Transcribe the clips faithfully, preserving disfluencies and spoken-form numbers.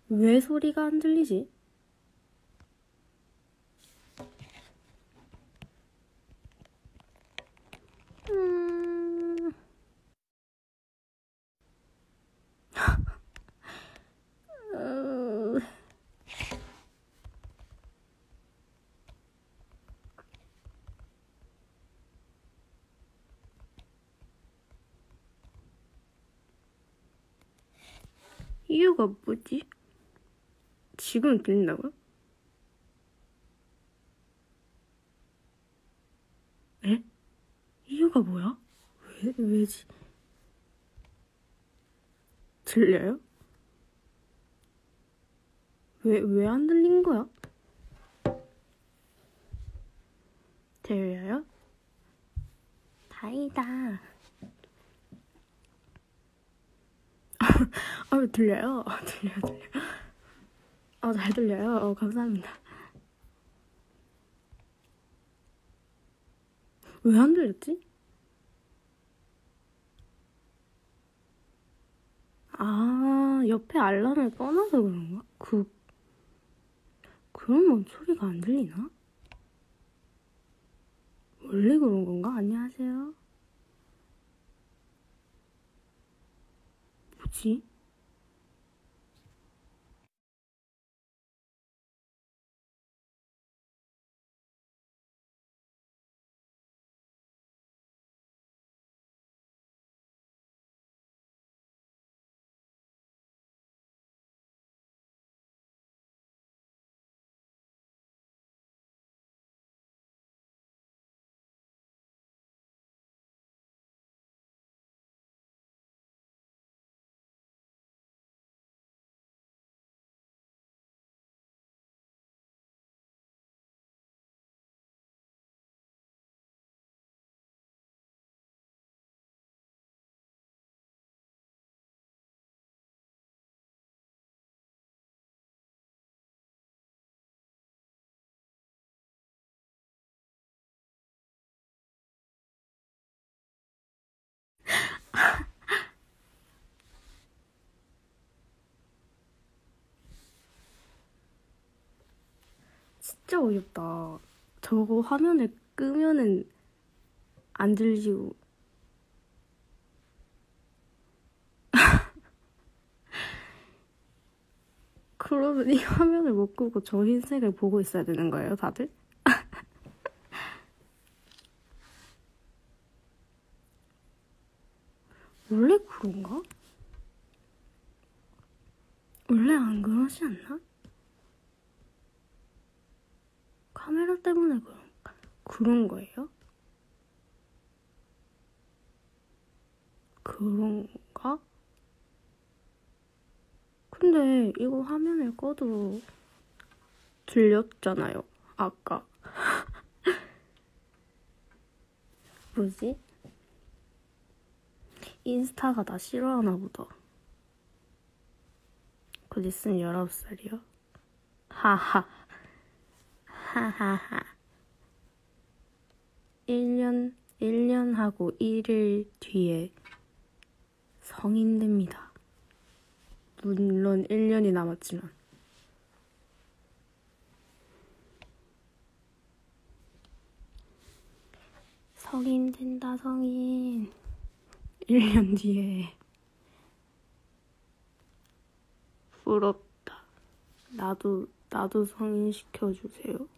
왜 소리가 안 들리지? 음... 음... 이유가 뭐지? 지금 들린다고요? 에? 이유가 뭐야? 왜, 왜지? 들려요? 왜, 왜 안 들린 거야? 들려요? 다행이다. 아, 들려요? 어, 들려요, 들려요. 어, 잘 들려요? 어, 감사합니다. 왜 안 들렸지? 아, 옆에 알람을 꺼놔서 그런가? 그, 그러면 소리가 안 들리나? 원래 그런 건가? 안녕하세요. 뭐지? 진짜 어이없다. 저거 화면을 끄면은 안 들리고. 그러면 이 화면을 못 끄고 저 흰색을 보고 있어야 되는 거예요, 다들? 원래 그런가? 원래 안 그러지 않나? 카메라 때문에 그런, 그런 거예요? 그런가? 근데 이거 화면을 꺼도 들렸잖아요, 아까. 뭐지? 인스타가 나 싫어하나 보다. 곧 있으면 열아홉 살이요? 하하. 하하하. 일 년, 일 년 하고 일 일 뒤에 성인 됩니다. 물론 일 년이 남았지만. 성인 된다, 성인. 일 년 뒤에. 부럽다. 나도, 나도 성인 시켜주세요.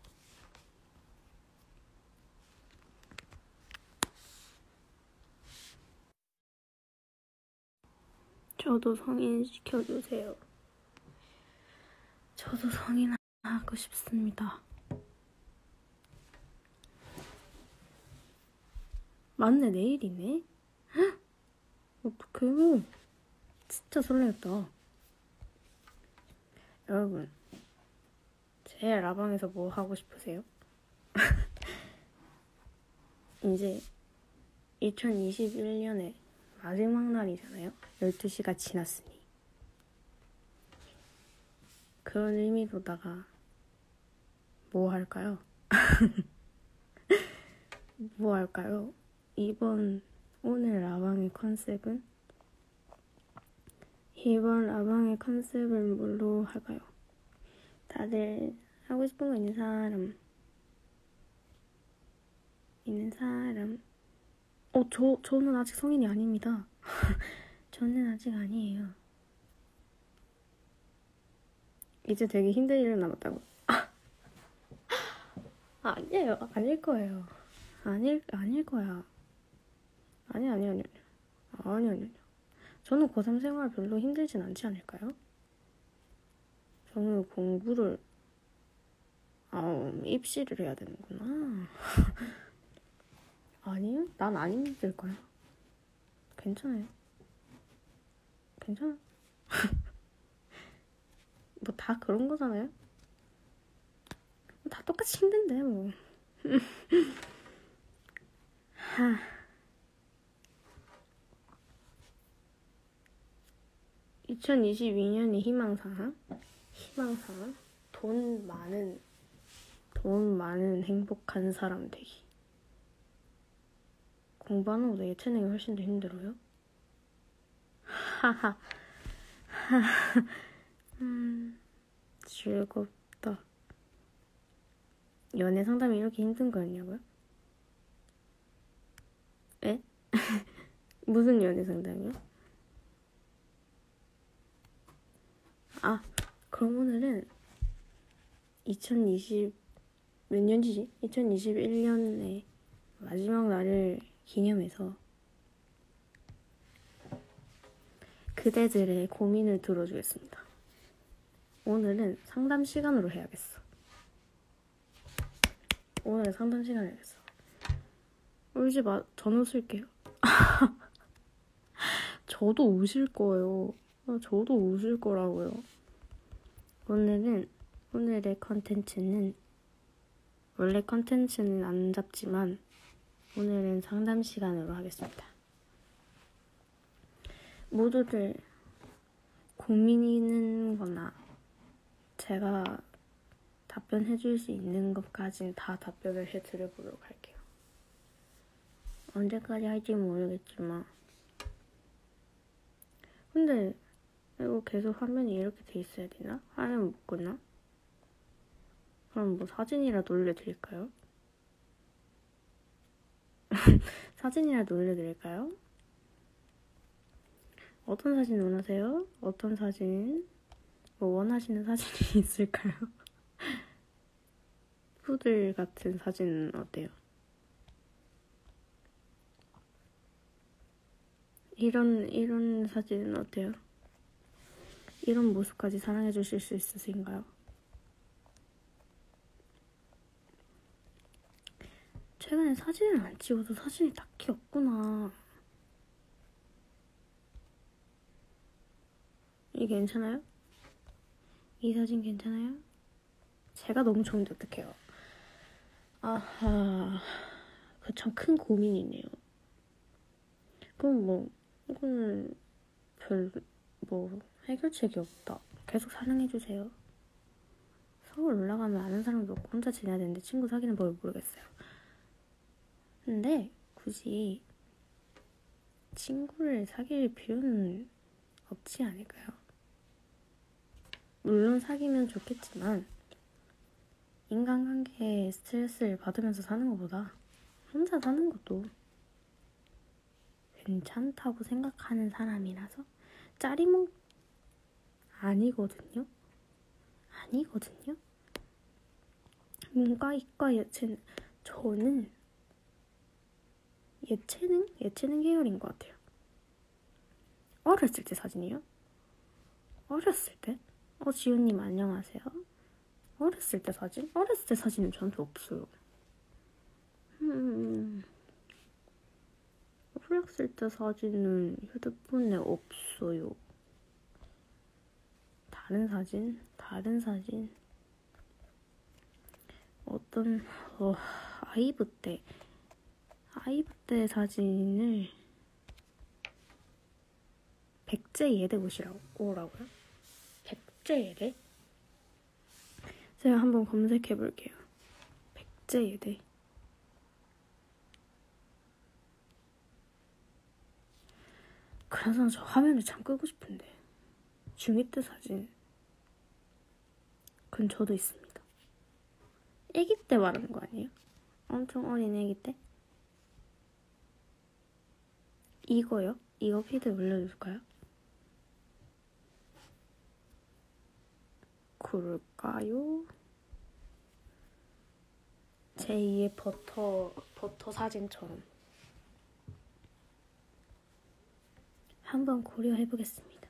저도 성인 시켜주세요. 저도 성인 하고 싶습니다. 맞네, 내일이네. 헉! 어떡해. 진짜 설레었다. 여러분, 제 라방에서 뭐 하고 싶으세요? 이제 이천이십일 년의 마지막 날이잖아요. 열두 시가 지났으니. 그런 의미로다가 뭐 할까요? 뭐 할까요? 이번 오늘 라방의 컨셉은 이번 라방의 컨셉을 뭘로 할까요? 다들 하고 싶은 거 있는 사람? 있는 사람? 어, 저, 저는 아직 성인이 아닙니다. 저는 아직 아니에요. 이제 되게 힘든 일 남았다고. 아, 아니에요. 아닐 거예요. 아닐, 아닐 거야. 아니, 아니, 아니, 아니, 아니, 아니. 저는 고삼 생활 별로 힘들진 않지 않을까요? 저는 공부를, 아, 입시를 해야 되는구나. 아니요? 난 안 힘들 거야. 괜찮아요. 괜찮아. 뭐 다 그런 거잖아요? 다 똑같이 힘든데, 뭐. 하. 이천이십이 년이 희망사항? 희망사항? 돈 많은, 돈 많은 행복한 사람 되기. 공부하는 것보다 예체능이 훨씬 더 힘들어요? 하하. 하하. 음, 즐겁다. 연애 상담이 이렇게 힘든 거였냐고요? 에? 무슨 연애 상담이요? 아, 그럼 오늘은 이천이십 몇 년이지? 이천이십일 년의 마지막 날을 기념해서 그대들의 고민을 들어주겠습니다. 오늘은 상담 시간으로 해야겠어. 오늘 상담 시간 해야겠어. 울지 마. 저는 웃을게요. 저도 우실 거예요. 저도 우실 거라고요. 오늘은 오늘의 컨텐츠는 원래 컨텐츠는 안 잡지만 오늘은 상담 시간으로 하겠습니다. 모두들 고민이 있는 거나 제가 답변해 줄 수 있는 것까지는 다 답변을 해드려 보도록 할게요. 언제까지 할지 모르겠지만 근데 이거 계속 화면이 이렇게 돼 있어야 되나? 화면 못 끄나? 그럼 뭐 사진이라도 올려드릴까요? 사진이라도 올려드릴까요? 어떤 사진 원하세요? 어떤 사진? 뭐 원하시는 사진이 있을까요? 푸들 같은 사진은 어때요? 이런 이런 사진은 어때요? 이런 모습까지 사랑해 주실 수 있으신가요? 최근에 사진을 안 찍어서 사진이 딱히 없구나. 이 괜찮아요? 이 사진 괜찮아요? 제가 너무 좋은데 어떡해요? 아하, 그 참 큰 고민이네요. 그럼 뭐 이거는 별 뭐 해결책이 없다. 계속 사랑해주세요. 서울 올라가면 아는 사람도 없고 혼자 지내야 되는데 친구 사귀는 법을 모르겠어요. 근데 굳이 친구를 사귈 필요는 없지 않을까요? 물론 사귀면 좋겠지만 인간관계에 스트레스를 받으면서 사는 것보다 혼자 사는 것도 괜찮다고 생각하는 사람이라서 짜리몽 아니거든요. 아니거든요. 문과, 이과, 예체능. 저는 예체능? 예체능 계열인 것 같아요. 어렸을 때 사진이요? 어렸을 때? 어, 지훈님 안녕하세요. 어렸을 때 사진? 어렸을 때 사진은 저한테 없어요. 음... 어렸을 때 사진은 휴대폰에 없어요. 다른 사진? 다른 사진? 어떤 어, 아이브 때 아이브 때 사진을 백제 예대 보시라고 오라고요? 백제 예대? 제가 한번 검색해 볼게요. 백제 예대. 그래서 저 화면을 참 끄고 싶은데 중이 때 사진. 그건 저도 있습니다. 아기 때 말하는 거 아니에요? 엄청 어린 아기 때? 이거요? 이거 피드 올려줄까요? 그럴까요? 제이의 버터, 버터 사진처럼. 한번 고려해보겠습니다.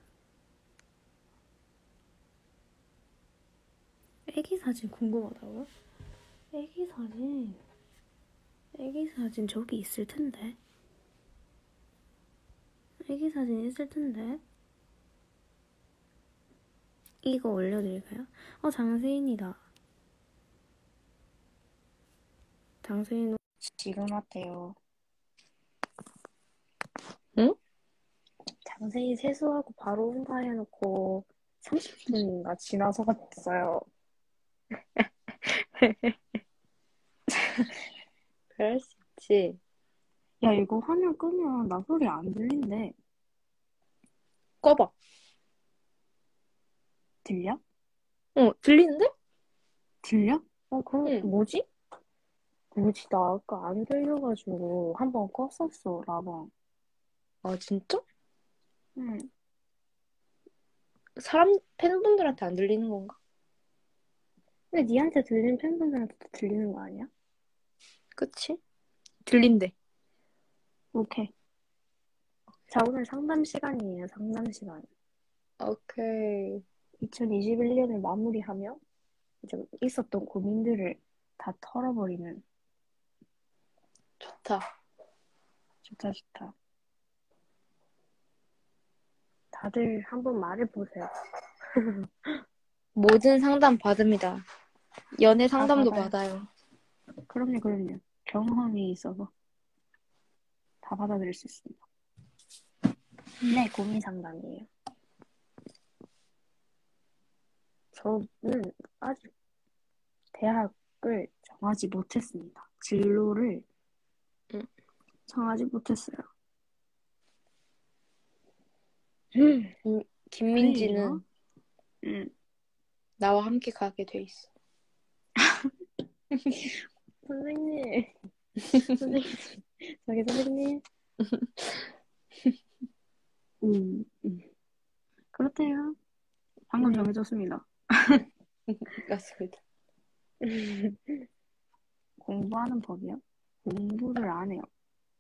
애기 사진 궁금하다고요? 애기 사진... 애기 사진 저기 있을 텐데. 애기 사진 있을 텐데. 이거 올려드릴까요? 어, 장세인이다. 장세인 지금 왔대요. 응? 장세인 세수하고 바로 온다 해놓고 삼십 분인가 지나서 갔어요. 그럴 수 있지. 야, 이거 화면 끄면 나 소리 안 들린대. 꺼봐. 들려? 어, 들리는데? 들려? 어, 그럼 응. 뭐지? 뭐지? 나 아까 안 들려가지고 한번 껐었어, 라방. 아, 진짜? 응. 사람, 팬분들한테 안 들리는 건가? 근데 니한테 들리는 팬분들한테도 들리는 거 아니야? 그치? 들린대. 오케이. 자, 오늘 상담 시간이에요, 상담 시간. 오케이. 이천이십일 년을 마무리하며 이제 있었던 고민들을 다 털어버리는. 좋다. 좋다, 좋다. 다들 한번 말해보세요. 모든 상담 받습니다. 연애 다 상담도 받아요. 받아요. 그럼요, 그럼요. 경험이 있어서 다 받아들일 수 있습니다. 네, 고민 상담이에요. 저는 아직 대학을 정하지 못했습니다. 진로를 응. 정하지 못했어요. 김, 김민지는 왜요? 응. 나와 함께 가게 돼 있어. 선생님, 선생님, 저기 선생님. 음, 음. 그렇대요. 방금 음. 정해졌습니다. 맞습니다. 공부하는 법이요? 공부를 안 해요.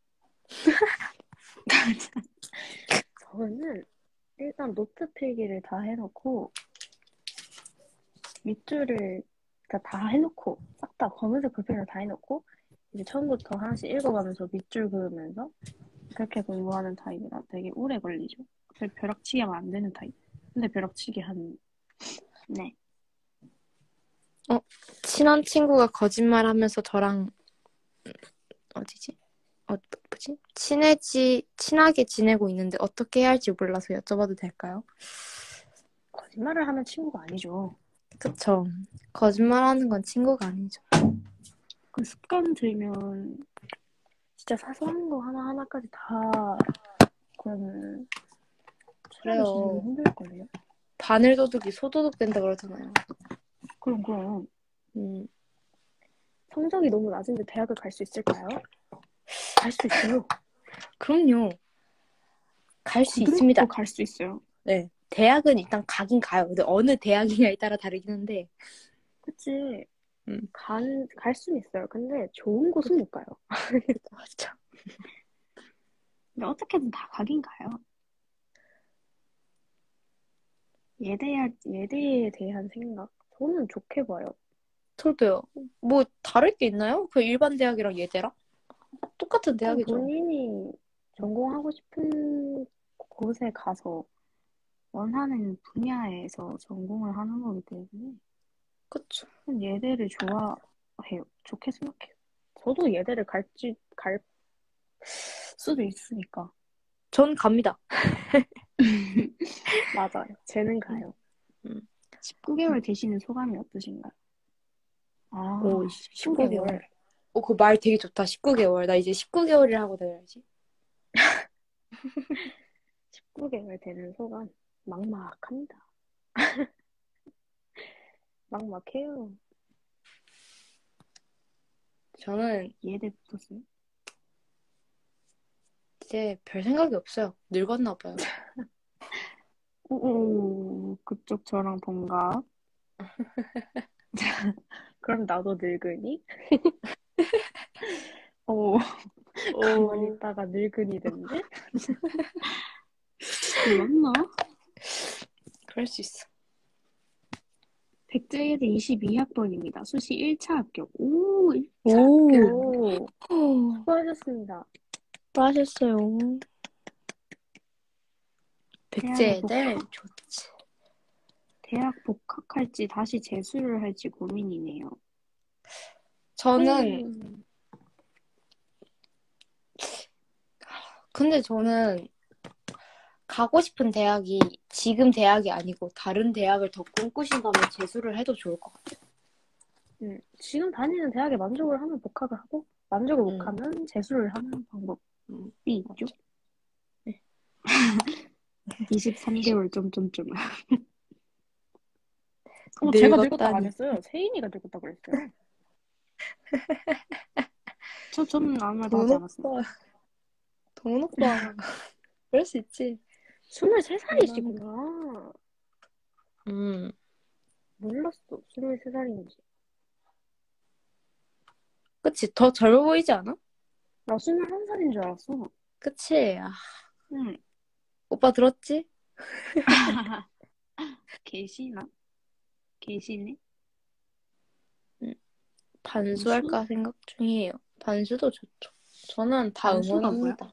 저는 일단 노트 필기를 다 해놓고 밑줄을 그러니까 다 해놓고 싹 다 검은색 볼펜을 다 해놓고 이제 처음부터 하나씩 읽어가면서 밑줄 그으면서 그렇게 공부하는 타입이라 되게 오래 걸리죠. 별 벼락치기 하면 안 되는 타입. 근데 벼락치기 한 네. 어, 친한 친구가 거짓말하면서 저랑 어디지? 어, 뭐지? 친해지, 친하게 지내고 있는데 어떻게 해야 할지 몰라서 여쭤봐도 될까요? 거짓말을 하면 친구가 아니죠. 그쵸. 거짓말하는 건 친구가 아니죠. 그 습관 들면 진짜 사소한 거 하나하나까지 다 그러면 친하게 지내기 그래요. 힘들걸요? 바늘도둑이 소도둑 된다 그러잖아요. 그럼 그럼 음, 성적이 너무 낮은데 대학을 갈 수 있을까요? 갈 수 있어요. 그럼요. 갈 수 있습니다. 고등학교 갈 수 있어요. 네. 대학은 일단 가긴 가요. 근데 어느 대학이냐에 따라 다르긴 한데. 그치. 음, 간, 갈 수는 있어요. 근데 좋은 곳은 못 가요. 맞죠. 근데 어떻게든 다 가긴 가요. 예대야, 예대에 대한 생각. 저는 좋게 봐요. 저도요. 뭐 다를 게 있나요? 그 일반 대학이랑 예대랑? 똑같은 그냥 대학이죠. 본인이 전공하고 싶은 곳에 가서 원하는 분야에서 전공을 하는 거기 때문에 그쵸. 저는 예대를 좋아해요. 좋게 생각해요. 저도 예대를 갈지, 갈 수도 있으니까. 전 갑니다. 맞아요. 쟤는 음, 가요. 음. 십구 개월 되시는 소감이 어떠신가요? 오, 아, 십구 십구 개월. 개월. 오, 그 말 되게 좋다. 십구 개월. 나 이제 십구 개월이라고 다녀야지. 십구 개월 되는 소감. 막막합니다. 막막해요. 저는 예대 붙었어요? 이제 별 생각이 없어요. 늙었나 봐요. 오, 그쪽 저랑 동갑. 그럼 나도 늙으니? 오, 가만히 오, 있다가 늙은이 됐네? 몰랐나? 그럴 수 있어. 백제예대 이십이 학번입니다. 수시 일 차 합격. 오, 일 차 오, 합격. 오, 수고하셨습니다. 빠졌어요. 대학에 백제애들 복학, 좋지. 대학 복학할지 다시 재수를 할지 고민이네요. 저는 음, 근데 저는 가고 싶은 대학이 지금 대학이 아니고 다른 대학을 더 꿈꾸신다면 재수를 해도 좋을 것 같아요. 음, 지금 다니는 대학에 만족을 하면 복학을 하고, 만족을 응, 못하면 재수를 하는 방법이 응, 있죠. 맞죠. 네. 이십삼 개월 점점점. 어, 제가 늙었다고 안 늙었다니. 했어요. 세인이가 늙었다고 그랬어요. 저, 저는 아무 말도 돈 하지 않았습니다. 오빠, 돈 오빠. 그럴 수 있지. 스물세 장난해. 살이시구나. 음, 몰랐어. 스물세 살인지. 그치. 더 젊어 보이지 않아? 나 스물한 살인 줄 알았어. 그치. 아, 응. 오빠 들었지? 계시나? 계시네? 응. 반수? 반수할까 생각 중이에요. 반수도 좋죠. 저는 다 반수가 뭐야? 응원합니다.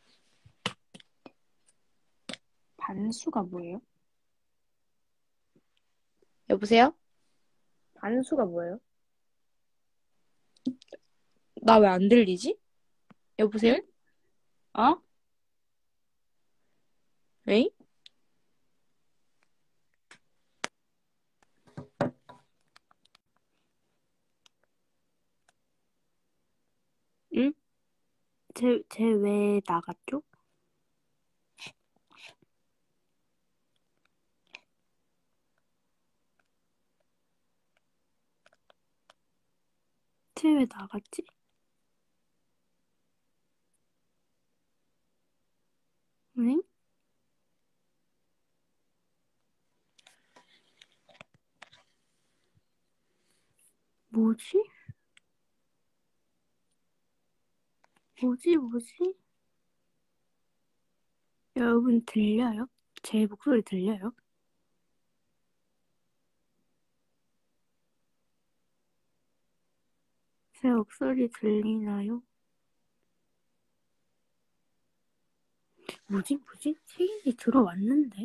반수가 뭐예요? 여보세요? 반수가 뭐예요? 나 왜 안 들리지? 여보세요? 응? 어? 에이? 응? 쟤, 쟤 왜 나갔죠? 쟤 왜 나갔지? 응? 뭐지? 뭐지, 뭐지? 여러분 들려요? 제 목소리 들려요? 제 목소리 들리나요? 뭐지, 뭐지? 세인이 들어왔는데?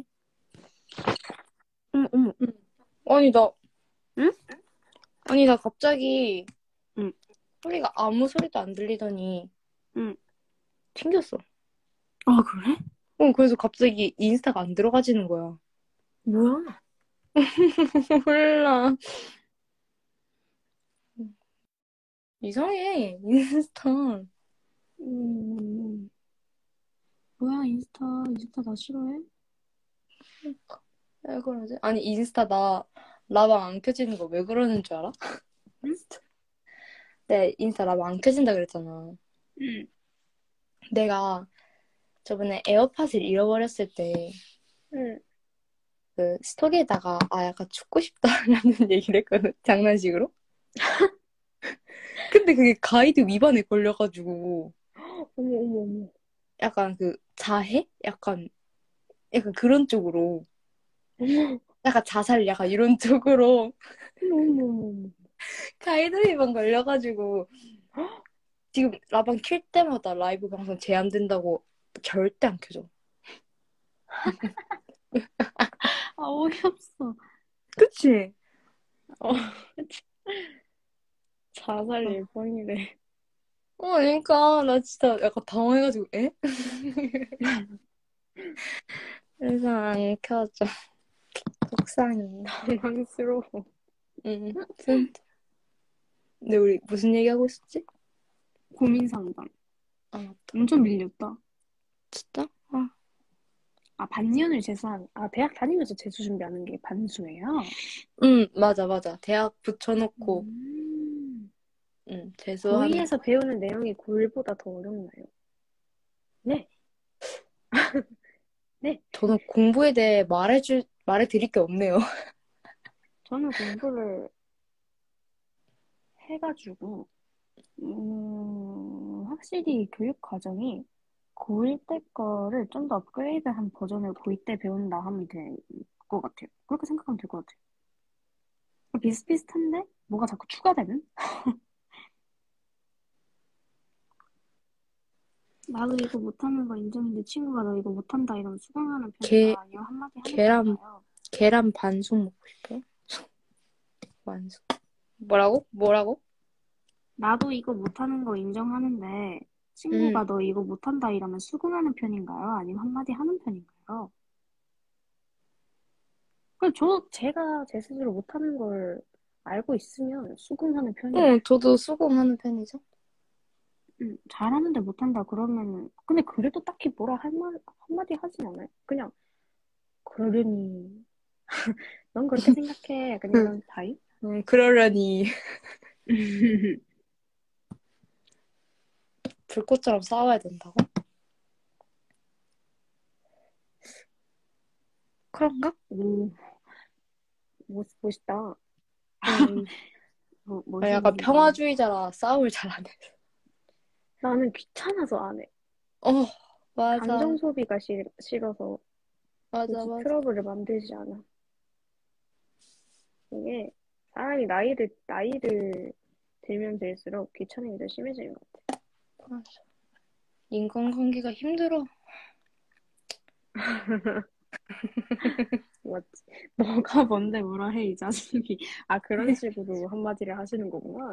어머, 어머, 응. 아니, 나, 응? 아니, 나 갑자기 응, 소리가 아무 소리도 안 들리더니 응. 튕겼어. 아, 그래? 어, 그래서 갑자기 인스타가 안 들어가지는 거야. 뭐야? 몰라. 이상해, 인스타. 음, 뭐야, 인스타, 인스타 나 싫어해? 왜 그러지? 아니, 인스타 나 라방 안 켜지는 거 왜 그러는 줄 알아? 응? 내 인스타 라방 안 켜진다 그랬잖아. 응, 내가 저번에 에어팟을 잃어버렸을 때 응. 그 스토리에다가 아 약간 죽고 싶다라는 얘기를 했거든. 장난식으로. 근데 그게 가이드 위반에 걸려가지고 어머, 어머, 어머. 약간 그 자해? 약간 약간 그런 쪽으로 어머, 약간 자살 약간 이런 쪽으로 어머, 어머, 어머. 가이드 위반 걸려가지고 지금 라방 킬 때마다 라이브 방송 제한된다고 절대 안 켜져. 아, 어이없어. 그치? 어, 자살 어, 예정이네. 어, 그러니까 나 진짜 약간 당황해가지고 에? 그래서 안 켜져. 속상해. 당황스러워. 응, 진짜. 근데 우리 무슨 얘기하고 있었지? 고민 상담. 아, 맞다. 엄청 밀렸다. 진짜? 아, 아, 반년을 재수한, 아, 대학 다니면서 재수 준비하는 게 반수예요? 응, 맞아, 맞아. 대학 붙여놓고, 음, 응, 재수하는 고이에서 거. 배우는 내용이 고일보다 더 어렵나요? 네, 네. 저는 공부에 대해 말해줄, 말해드릴 게 없네요. 저는 공부를 해가지고, 음, 확실히 교육 과정이 고일 때 거를 좀 더 업그레이드한 버전을 고이 때 배운다 하면 될 것 같아요. 그렇게 생각하면 될 것 같아요. 비슷비슷한데 뭐가 자꾸 추가되는? 나도 이거 못하는 거 인정인데 친구가 너 이거 못한다 이러면 수긍하는 게, 편인가 아니면 한마디 하는 계란, 편인가요? 계란 반숙 먹고 싶어요? 반숙. 뭐라고? 뭐라고? 나도 이거 못하는 거 인정하는데 음, 친구가 너 이거 못한다 이러면 수긍하는 편인가요? 아니면 한마디 하는 편인가요? 그 저 제가 제 스스로 못하는 걸 알고 있으면 수긍하는 편이에요. 응, 저도 수긍하는 편이죠. 음, 잘하는데 못한다 그러면 근데 그래도 딱히 뭐라 할 말 한마디 하진 않아요. 그냥 그러려니 넌 그렇게 생각해. 약간 이런 타입? 음, 그러려니 불꽃처럼 싸워야 된다고? 그런가? 오, 멋, 멋있다. 음, 어, 아, 약간 멋있는. 평화주의자라 싸움을 잘 안 해. 나는 귀찮아서 안 해. 어, 맞아. 감정 소비가 싫, 싫어서 맞아, 굳이 맞아. 트러블을 만들지 않아. 이게 사람이 나이를, 나이를 들면 들수록 귀찮음이 더 심해지는 것 같아. 맞아. 인간관계가 힘들어. 맞지? 너가 뭔데 뭐라 해, 이 자식이. 아, 그런 식으로 한마디를 하시는 거구나.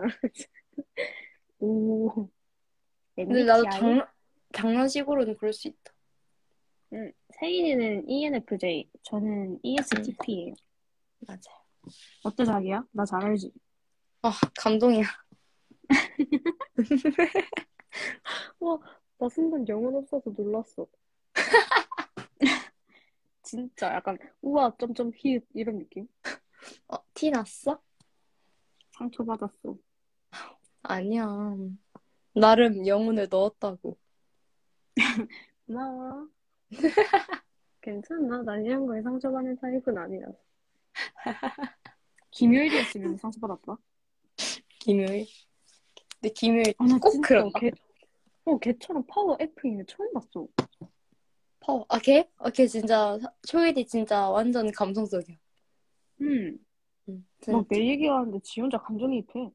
오, 근데 나도 엠비티아이? 장, 장난식으로는 그럴 수 있다. 응. 세인이는 이엔에프제이, 저는 응, 이에스티피예요. 맞아. 어때, 자기야? 나 잘 알지? 아, 감동이야. 와, 나 순간 영혼 없어서 놀랐어. 진짜 약간 우와 점점 히읗 이런 느낌? 어, 티 났어? 상처받았어. 아니야. 나름 영혼을 넣었다고. 고마워. 괜찮아. 난 이런 거에 상처받는 타입은 아니라서. 김효일이었으면 상처받았다. 김효일. 근데 김효일 아, 나 꼭 진짜 그런다. 걔, 어, 걔처럼 파워 F인 처음 봤어. 파워. 아, 걔? 아, 걔 진짜, 초일이 진짜 완전 감성적이야. 음, 응, 막 진짜. 내 얘기하는데 지 혼자 감정이입해.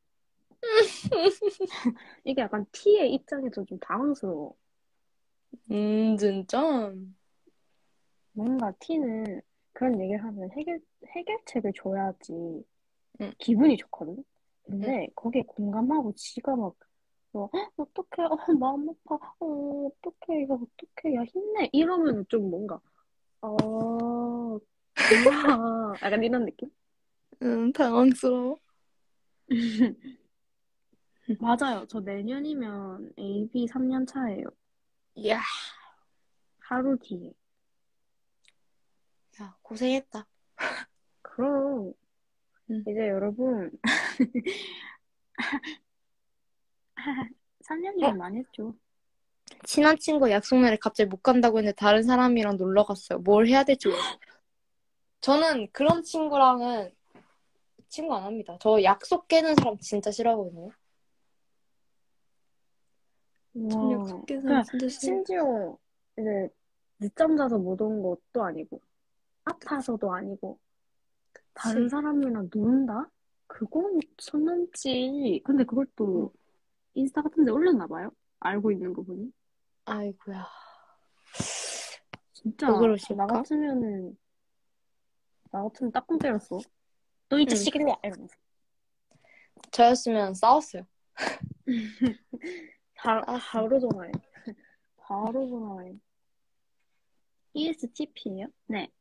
이게 약간 T의 입장에서 좀 당황스러워. 음, 진짜? 뭔가 T는 그런 얘기를 하면 해결, 해결책을 줘야지 응, 기분이 좋거든? 응. 근데 거기에 공감하고 지가 막 어, 어떡해, 어, 마음 아파, 어, 어떡해, 야, 어떡해, 야, 힘내. 이러면 좀 뭔가, 어, 고마워. 약간 이런 느낌? 응, 당황스러워. 맞아요. 저 내년이면 에이비 삼 년 차예요. 이야, 하루 뒤에. 야, 고생했다. 그럼, 응. 이제 여러분, 어? 삼 년이면 많이 했죠. 친한 친구 약속 날에 갑자기 못 간다고 했는데 다른 사람이랑 놀러 갔어요. 뭘 해야 될지 모르겠어요. 저는 그런 친구랑은 친구 안 합니다. 저 약속 깨는 사람 진짜 싫어하거든요. 전 와, 약속 깨는 사람 그냥, 진짜 싫어요. 심지어, 이제, 늦잠 자서 못 온 것도 아니고, 아파서도 아니고, 다른 그치? 사람이랑 논다? 그건 선 넘지. 근데 그걸 응. 또 인스타 같은 데 올렸나 봐요? 알고 있는 거 보니. 아이고야. 왜 진짜, 나 그러실까? 같으면은, 나 같으면 따끔 때렸어. 너 이 응. 자식 일로 와! 이러면서. 저였으면 싸웠어요. 바, 싸웠어요. 바로 전화해. 바로 전화해. 이에스티피예요? 네.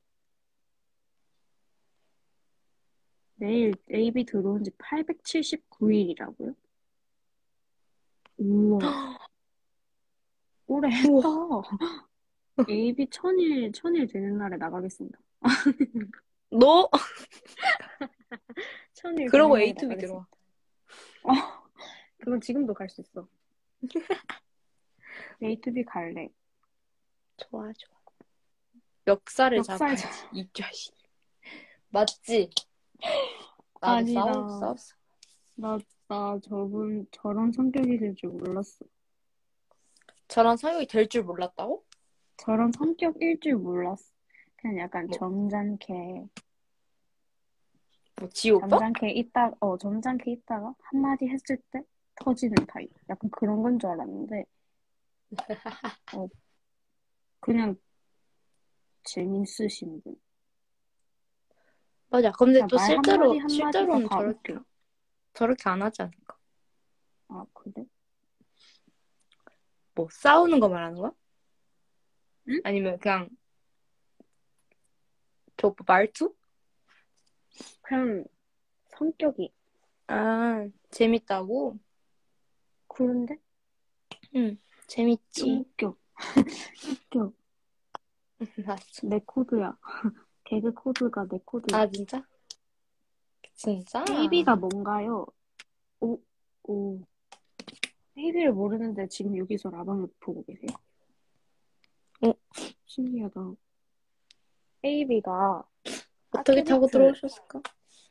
내일 에이비 들어온 지 팔백칠십구 일이라고요? 우와, 오래 했다. 우와. 에이비 천일, 천일 되는 날에 나가겠습니다. 너 천일 되는 그러고 날에 에이투비 나가겠습니다. 들어와. 어, 그건 지금도 갈 수 있어. 에이투비 갈래. 좋아, 좋아. 멱살을 멱살 잡아야지, 잡, 이 자식. 맞지? 나도 아니, 싸우, 나, 싸웠어. 나, 나 저분, 저런 성격이 될 줄 몰랐어. 저런 성격이 될 줄 몰랐다고? 저런 성격일 줄 몰랐어. 그냥 약간 뭐, 점잖게, 뭐, 지 오빠? 점잖게 있다, 어, 점잖게 있다가 한마디 했을 때 터지는 타입. 약간 그런 건 줄 알았는데, 어, 그냥 재밌으신 분. 맞아. 근데 그냥 또 말 한마디 실제로, 한마디가 실제로는 다 저렇게, 웃겨. 저렇게 안 하지 않을까? 아, 그래? 뭐, 싸우는 거 말하는 거야? 응? 아니면 그냥, 저 오빠 말투? 그냥 성격이. 아, 재밌다고? 그런데 응, 좀 재밌지. 웃겨. 웃겨. 맞아. 내 코드야. 개그 코드가 내 코드야. 아, 진짜? 진짜? 에이비가 뭔가요? 오, 오. 에이비를 모르는데 지금 여기서 라방을 보고 계세요? 어, 신기하다. 에이비가 어떻게 타고 아트비트, 들어오셨을까?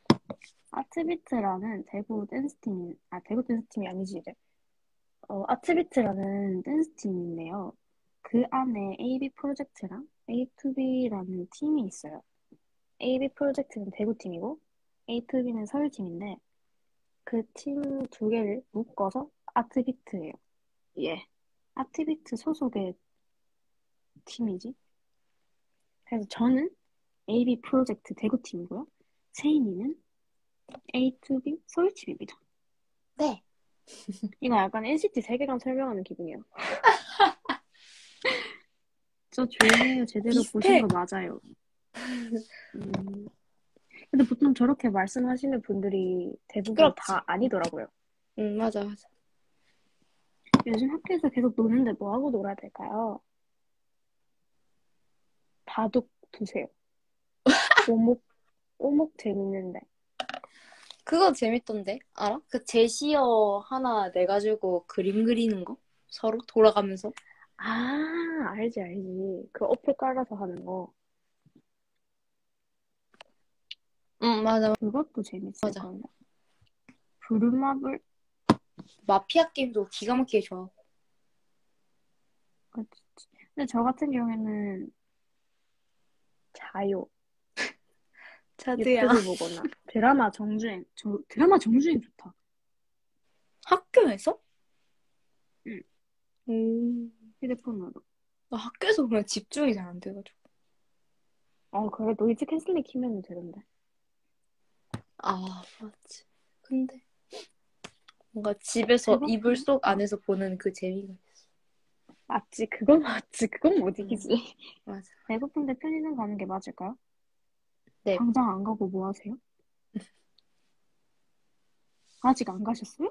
아트비트라는 대구 댄스팀, 아, 대구 댄스팀이 아니지, 이제. 어, 아트비트라는 댄스팀인데요. 그 안에 에이비 프로젝트랑 에이투비라는 팀이 있어요. 에이비 프로젝트는 대구팀이고, 에이투비는 서울팀인데, 그 팀 두 개를 묶어서 아트비트예요. 예. 아트비트 소속의 팀이지. 그래서 저는 에이비 프로젝트 대구팀이고요. 세인이는 에이투비 서울팀입니다. 네. 이거 약간 엔시티 세계관 설명하는 기분이에요. 저 조용히 해요. 제대로 보신 거 비슷해. 맞아요. 음, 근데 보통 저렇게 말씀하시는 분들이 대부분 시끄럽지? 다 아니더라고요. 응, 맞아, 맞아. 요즘 학교에서 계속 노는데 뭐 하고 놀아야 될까요? 바둑 두세요. 오목, 오목 재밌는데. 그거 재밌던데? 알아? 그 제시어 하나 내가지고 그림 그리는 거? 서로 돌아가면서? 아, 알지, 알지. 그 어플 깔아서 하는 거. 응, 맞아, 그것도 재밌을 맞아. 거예요. 부루마블, 마피아 게임도 기가 막히게 좋아. 그치. 근데 저 같은 경우에는 자요. 자두야. 유튜브 보거나. 드라마 정주행. 저, 드라마 정주행 좋다. 학교에서? 응, 음, 휴대폰으로. 나 학교에서 그냥 집중이 잘 안 돼가지고. 어, 그래, 노이즈 캔슬링 키면 되던데. 아, 맞지. 근데 뭔가 집에서 이불 배고픈데? 속 어, 안에서 보는 그 재미가 있어. 맞지. 그건 맞지. 그건 못 응, 이기지. 맞아. 배고픈데 편의점 가는 게 맞을까요? 네. 당장 안 가고 뭐 하세요? 아직 안 가셨어요?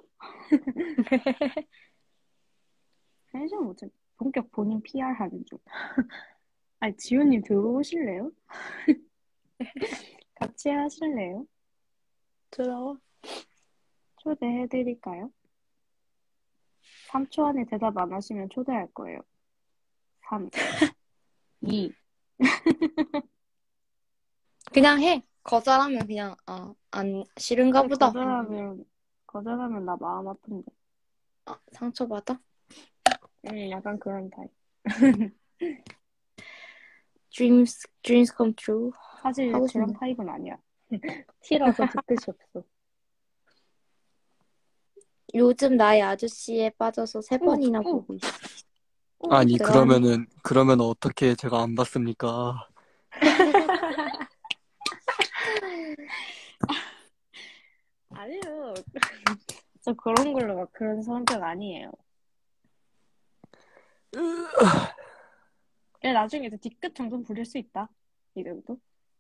편의점 어차피 본격 본인 피알 하는 중. 아니, 지호님 들어오실래요? 같이 하실래요? 들어와. 초대해드릴까요? 삼 초 안에 대답 안 하시면 초대할 거예요. 삼, 이. 그냥 해. 거절하면 그냥, 아, 안, 싫은가 근데 보다. 거절하면, 거절하면 나 마음 아픈데. 아, 상처받아? 응, 약간 그런 타입. Dreams, dreams come true. 사실 하고 그런 싶네. 타입은 아니야. 티라서 그 뜻이 없어. 요즘 나의 아저씨에 빠져서 세 오, 번이나 오, 보고 있어. 오, 아니, 들어왔네. 그러면은, 그러면 어떻게 제가 안 봤습니까? 아니요. 저 그런 걸로 막 그런 성격 아니에요. 그냥 나중에 이제 뒤끝 정도 부릴 수 있다. 이 정도?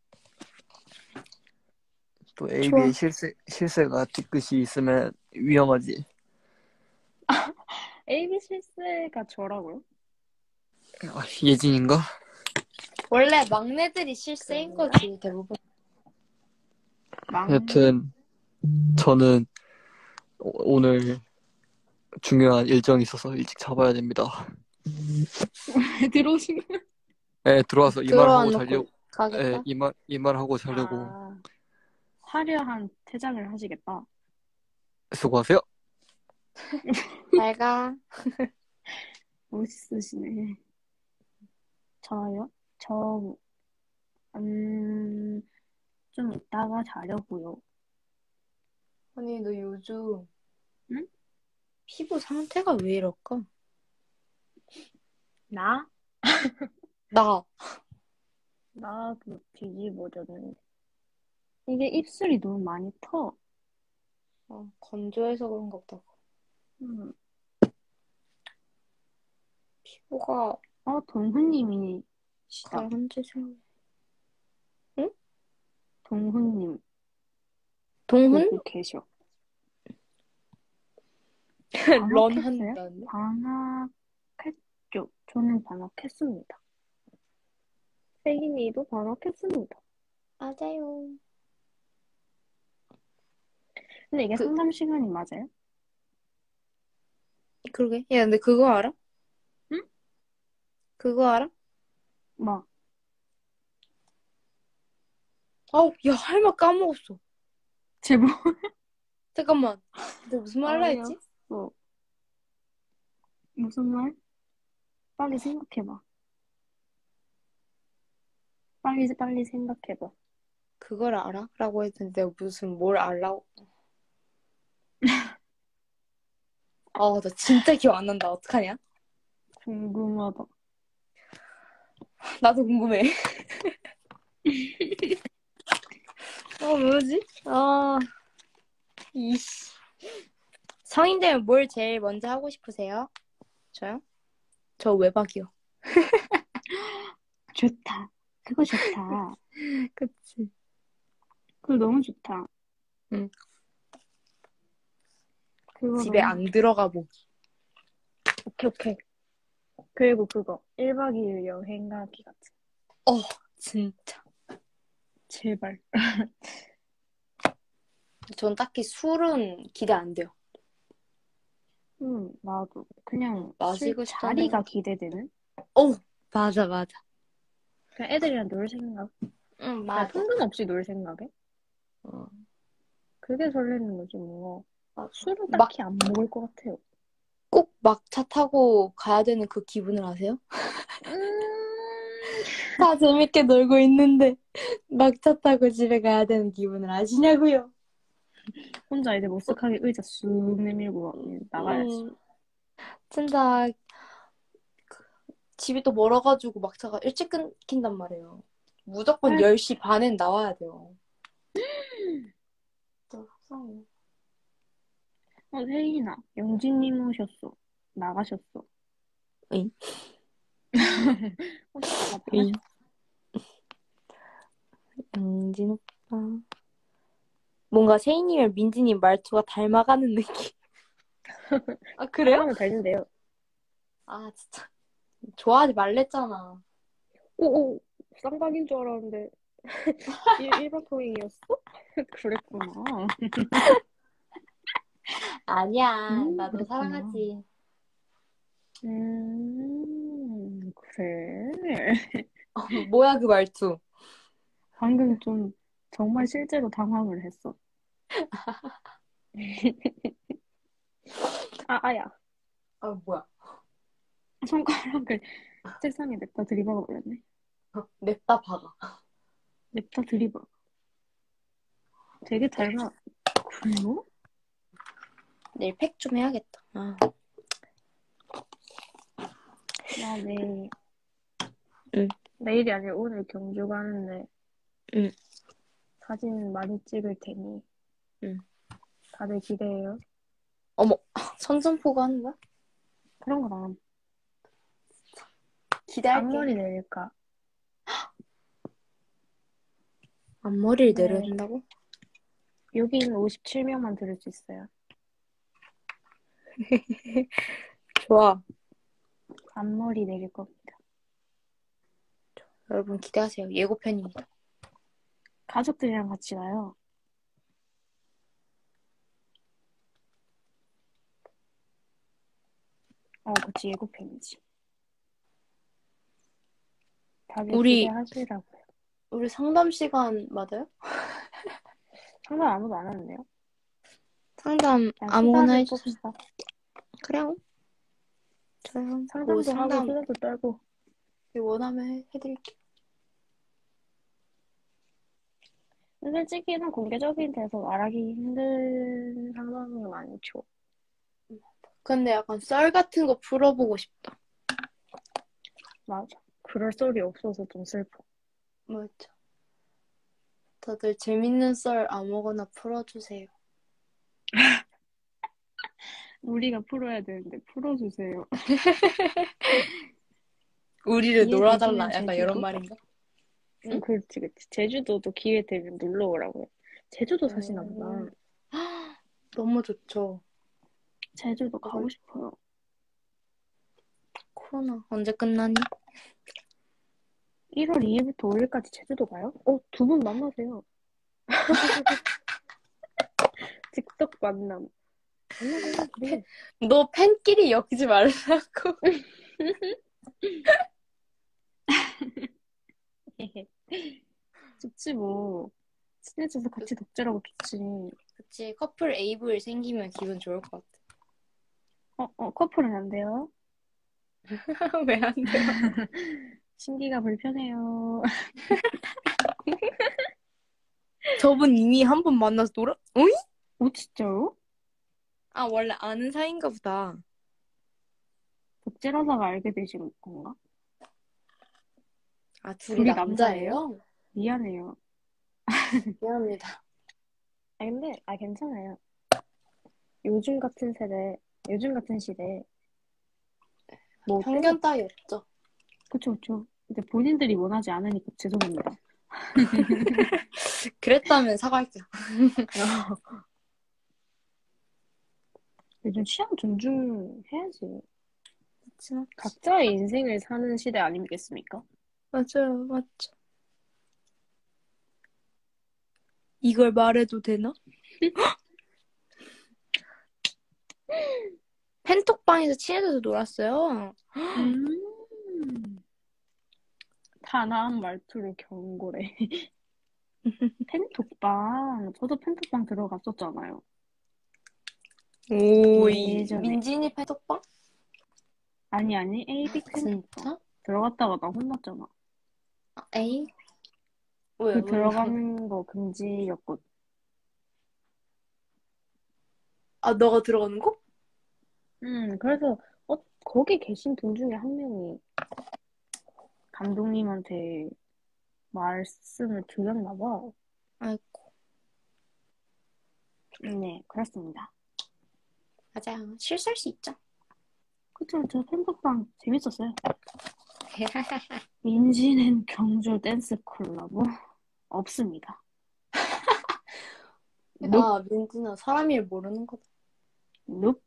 또 좋아. 에이비의 실세, 실세가 뒤끝이 있으면 위험하지. 에이비 실세가 저라고요? 아, 예진인가? 원래 막내들이 실세인 거지, 대부분. 망. 여튼 저는 오- 오늘 중요한 일정이 있어서 일찍 잡아야 됩니다. 들어오신 거? 예, 들어와서 이 말 들어와 하고 놓고 자려고. 예, 가겠다. 이 말, 이 말 하고 자려고. 아, 화려한 퇴장을 하시겠다. 수고하세요. 잘 가. 멋있으시네. 저요? 저, 음, 좀 이따가 자려고요. 아니, 너 요즘 응? 피부 상태가 왜 이럴까? 나? 나. 나도 뒤집어졌는데. 이게 입술이 너무 많이 터. 어, 건조해서 그런가 보다. 음. 피부가 어, 동훈님이, 이상한 짓을. 응? 동훈님 동훈? 보고 계셔. 런 방학했어요? 한다는데? 방학했죠. 저는 방학했습니다. 세gin이도 방학했습니다. 맞아요. 근데 이게 그- 상담 시간이 맞아요? 그러게. 야, 근데 그거 알아? 응? 그거 알아? 막, 아우, 야, 할 말 까먹었어. 제목 잠깐만. 내가 무슨 말 하려 했지? 알았어. 무슨 말? 빨리 생각해봐. 빨리, 빨리 생각해봐. 그걸 알아? 라고 했는데 내가 무슨 뭘 알라고. 아, 나 진짜 기억 안 난다. 어떡하냐? 궁금하다. 나도 궁금해. 어, 뭐지? 아, 이씨. 성인 되면 뭘 제일 먼저 하고 싶으세요? 저요? 저 외박이요. 좋다. 그거 좋다. 그치. 그거 너무 좋다. 응. 그거 집에 너무 안 좋다. 들어가 보기. 오케이, 오케이. 그리고 그거. 일 박 이 일 여행 가기 같은. 어, 진짜. 제발. 전 딱히 술은 기대 안 돼요. 응, 나도. 그냥 술 마시고 싶다는 자리가 생각. 기대되는? 어, 맞아, 맞아. 그냥 애들이랑 놀 생각. 응, 그냥 맞아. 뜬금없이 놀 생각에? 어. 그게 설레는 거지, 뭐. 아, 술을 막, 딱히 안 먹을 것 같아요. 꼭 막차 타고 가야 되는 그 기분을 아세요? 음, 다 재밌게 놀고 있는데 막차 타고 집에 가야 되는 기분을 아시냐고요? 혼자 이제 머쓱하게 의자 쑥 내밀고 나가야지. 음, 진짜 집이 또 멀어가지고 막차가 일찍 끊긴단 말이에요. 무조건 아이, 열 시 반엔 나와야 돼요. 진짜 속상해. 어, 혜인아, 영진님 오셨어. 나가셨어. 응? 혼자 나가 응. 나가셨어. 영진 오빠. 뭔가 세인이랑 민지님 말투가 닮아가는 느낌. 아, 그래요? 사랑하면 되는데요. 아, 진짜. 좋아하지 말랬잖아. 오오, 쌍방인 줄 알았는데 일, 일반 통행이었어? 그랬구나. 아니야. 음, 나 너 그랬구나. 사랑하지. 음, 그래. 뭐야, 그 말투. 방금 좀 정말 실제로 당황을 했어. 아, 아야. 아, 뭐야. 손가락을 책상에 냅다 들이박아 버렸네. 냅다 박아. 냅다 들이박아. 되게 닮아. 그래요? 내일 팩 좀 해야겠다. 아. 나 내일, 응. 내일이 아니라 오늘 경주 가는데 응. 사진 많이 찍을 테니 응. 다들 기대해요. 어머, 선전포고 하는 거야? 그런 거 나 기대할게. 앞머리 내릴까? 앞머리를 내려야 네. 된다고? 여기는 오십칠 명만 들을 수 있어요. 좋아. 앞머리 내릴 겁니다. 여러분 기대하세요. 예고편입니다. 가족들이랑 같이 가요. 어, 그치, 예고편이지. 다들 우리 기대하시라고요. 우리 상담 시간 맞아요? 상담 아무도 안 하는데요? 상담 그냥 아무거나 수다를 해주세요. 봅시다. 그래요. 저요. 뭐 상담도 하고 상담 수다도 떨고. 원하면 해- 해드릴게요. 근데 솔직히는 공개적인 데서 말하기 힘든 상담이 많죠. 근데 약간 썰 같은 거 풀어보고 싶다. 맞아. 그럴 소리 없어서 좀 슬퍼. 맞죠. 다들 재밌는 썰 아무거나 풀어주세요. 우리가 풀어야 되는데 풀어주세요. 우리를 기회 놀아달라. 되시면 약간 제주도? 이런 말인가? 응, 그렇지, 그렇지. 제주도도 기회 되면 놀러 오라고요. 제주도 사시나 보다. 음. 너무 좋죠. 제주도 가고 싶어요. 코로나 언제 끝나니? 일월 이일부터 오일까지 제주도 가요? 어, 두 분 만나세요. 즉석 만남. 만나세요, 둘이. 너 팬끼리 엮이지 말라고. 좋지 뭐. 친해져서 같이 독재라고 좋지. 그치, 커플 에이블 생기면 기분 좋을 것 어, 어, 커플은 안 돼요? 같아. 왜 안 돼요? 신기가 불편해요. 저분 이미 한 번 만나서 놀아? 어이? 어, 진짜요? 아, 원래 아는 사이인가 보다. 독재라다가 알게 되신 건가? 아, 둘이 둘이 남자예요? 미안해요. 미안합니다. 아, 근데, 아, 괜찮아요. 요즘 같은 세대, 요즘 같은 시대에, 뭐, 편견 따위 없죠. 그쵸, 그쵸. 근데 본인들이 원하지 않으니까 죄송합니다. 그랬다면 사과할게요. 요즘 취향 존중해야지. 그치만 각자의 인생을 사는 시대 아니겠습니까? 맞아요, 맞죠. 이걸 말해도 되나? 펜톡방에서 친해져서 놀았어요. 음. 단아한 말투로 경고래. 펜톡방. 저도 펜톡방 들어갔었잖아요. 오이. 예전에. 민진이 펜톡방? 아니, 아니, 에이비 펜톡방. 진짜? 들어갔다가 나 혼났잖아. 아, 에이? 왜, 그 왜? 들어가는 거 금지였거든. 아, 너가 들어가는 거? 음, 그래서, 어, 거기 계신 분 중에 한 명이 감독님한테 말씀을 드렸나 봐. 아이고, 네, 그렇습니다. 맞아. 실수할 수 있죠. 그쵸, 저 펜톡방 재밌었어요. 민지는 경주 댄스 콜라보? 없습니다. 눕, 야, 민진아, 사람 일 모르는 거다. 눕.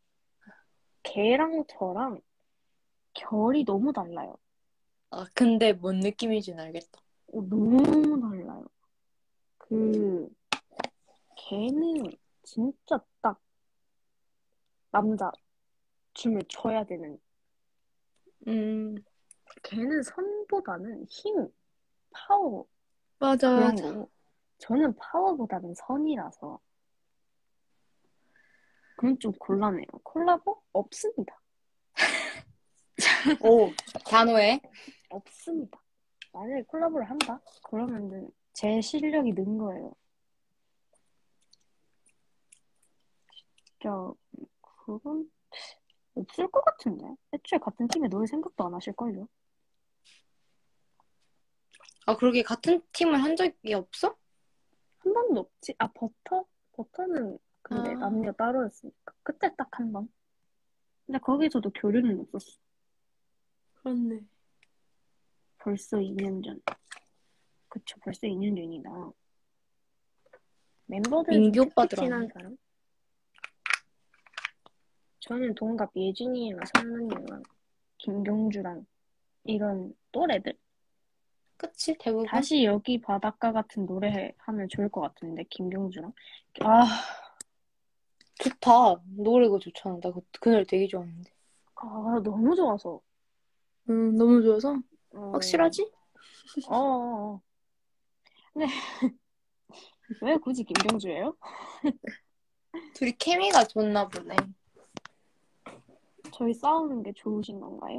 걔랑 저랑 결이 너무 달라요. 아, 근데 뭔 느낌인지는 알겠다. 어, 너무 달라요. 그, 걔는 진짜 딱 남자 춤을 춰야 되는. 음, 걔는 선보다는 힘, 파워 맞아, 그런 맞아. 거고. 저는 파워보다는 선이라서. 그건 좀 곤란해요. 콜라보? 없습니다. 오, 단호해. 없습니다. 만약에 콜라보를 한다? 그러면은 제 실력이 는 거예요. 진짜 그건 없을 것 같은데? 애초에 같은 팀에 놀 생각도 안 하실걸요? 아, 그러게 같은 팀을 한 적이 없어? 한 번도 없지? 아, 버터? 버터는 근데 아, 남녀 따로였으니까. 그때 딱 한 번. 근데 거기서도 교류는 없었어. 그렇네. 벌써 이 년 전. 그쵸, 벌써 이 년 전이다. 멤버들 중 민규 특히 오빠들 친한 아니야? 사람? 저는 동갑 예준이랑 상은이랑 김경주랑 이런 또래들? 그치, 대부분. 다시 여기 바닷가 같은 노래 하면 좋을 것 같은데, 김경주랑. 아, 좋다. 노래가 좋잖아. 나 그, 그 노래 되게 좋아하는데. 아, 너무 좋아서. 음, 너무 좋아서. 어, 확실하지? 어, 어. 근데, 왜 굳이 김경주예요? 둘이 케미가 좋나 보네. 저희 싸우는 게 좋으신 건가요?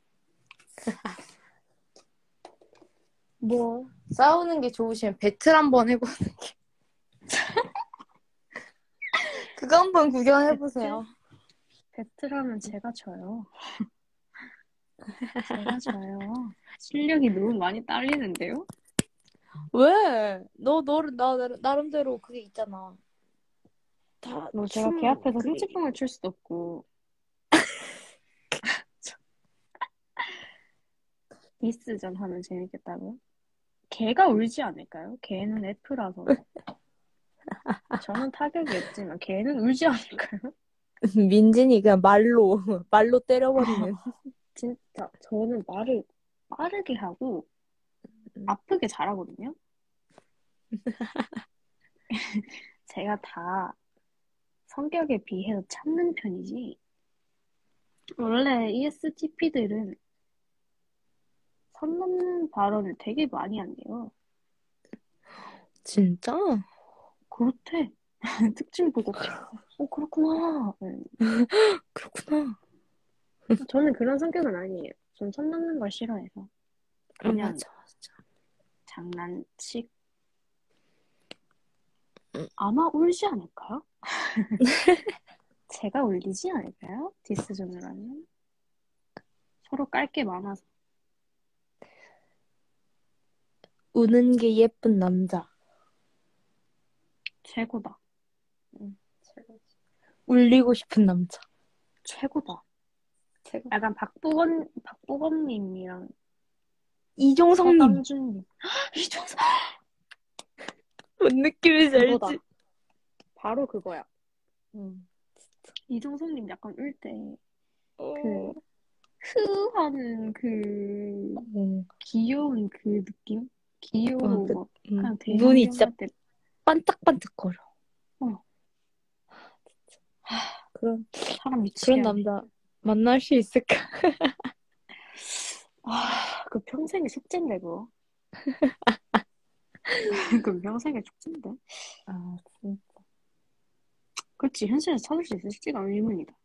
뭐, 싸우는 게 좋으시면 배틀 한번 해보는 게. 그거 한번 구경해보세요. 배틀하면 제가 져요. 제가 져요. 실력이 너무 많이 딸리는데요? 왜? 너, 너, 나, 나- 나름대로 그게 있잖아. 다, 뭐 제가 춤, 걔 앞에서 그게. 흥칫풍을 출 수도 없고. 디스전 하면 재밌겠다고요? 걔가 울지 않을까요? 걔는 F라서. 저는 타격이 없지만 걔는 울지 않을까요? 민진이 그냥 말로, 말로 때려버리는. 진짜 저는 말을 빠르게 하고 아프게 잘하거든요. 제가 다 성격에 비해서 참는 편이지. 원래 이에스티피들은 선 넘는 발언을 되게 많이 한대요. 진짜? 그렇대. 특징 보고 어 그렇구나. 네. 그렇구나. 저는 그런 성격은 아니에요. 전 선 넘는 걸 싫어해서 응, 그냥 맞아, 맞아. 장난치. 응. 아마 울지 않을까요? 제가 울리지 않을까요? 디스전을 하면 서로 깔 게 많아서 우는 게 예쁜 남자. 최고다. 응, 최고지. 울리고 싶은 남자. 최고다. 최고. 약간 박보건 박보건님이랑 이종성님. 서강준님. 이종석 뭔 느낌인지 그거다. 알지? 바로 그거야. 응. 이종석님 약간 울 때 어. 그 흐 하는 그 어. 귀여운 그 느낌? 귀여워 어, 그, 막 응. 그냥 눈이 대형견 진짜 할 때. 반짝반짝거려. 어. 그런, 사람 미치게 그런 하네. 남자 만날 수 있을까? 아, 그 평생의 숙제인데 그거. 그 평생의 숙제인데. 아, 진짜. 그렇지, 현실에서 찾을 수 있을지가 의문이다.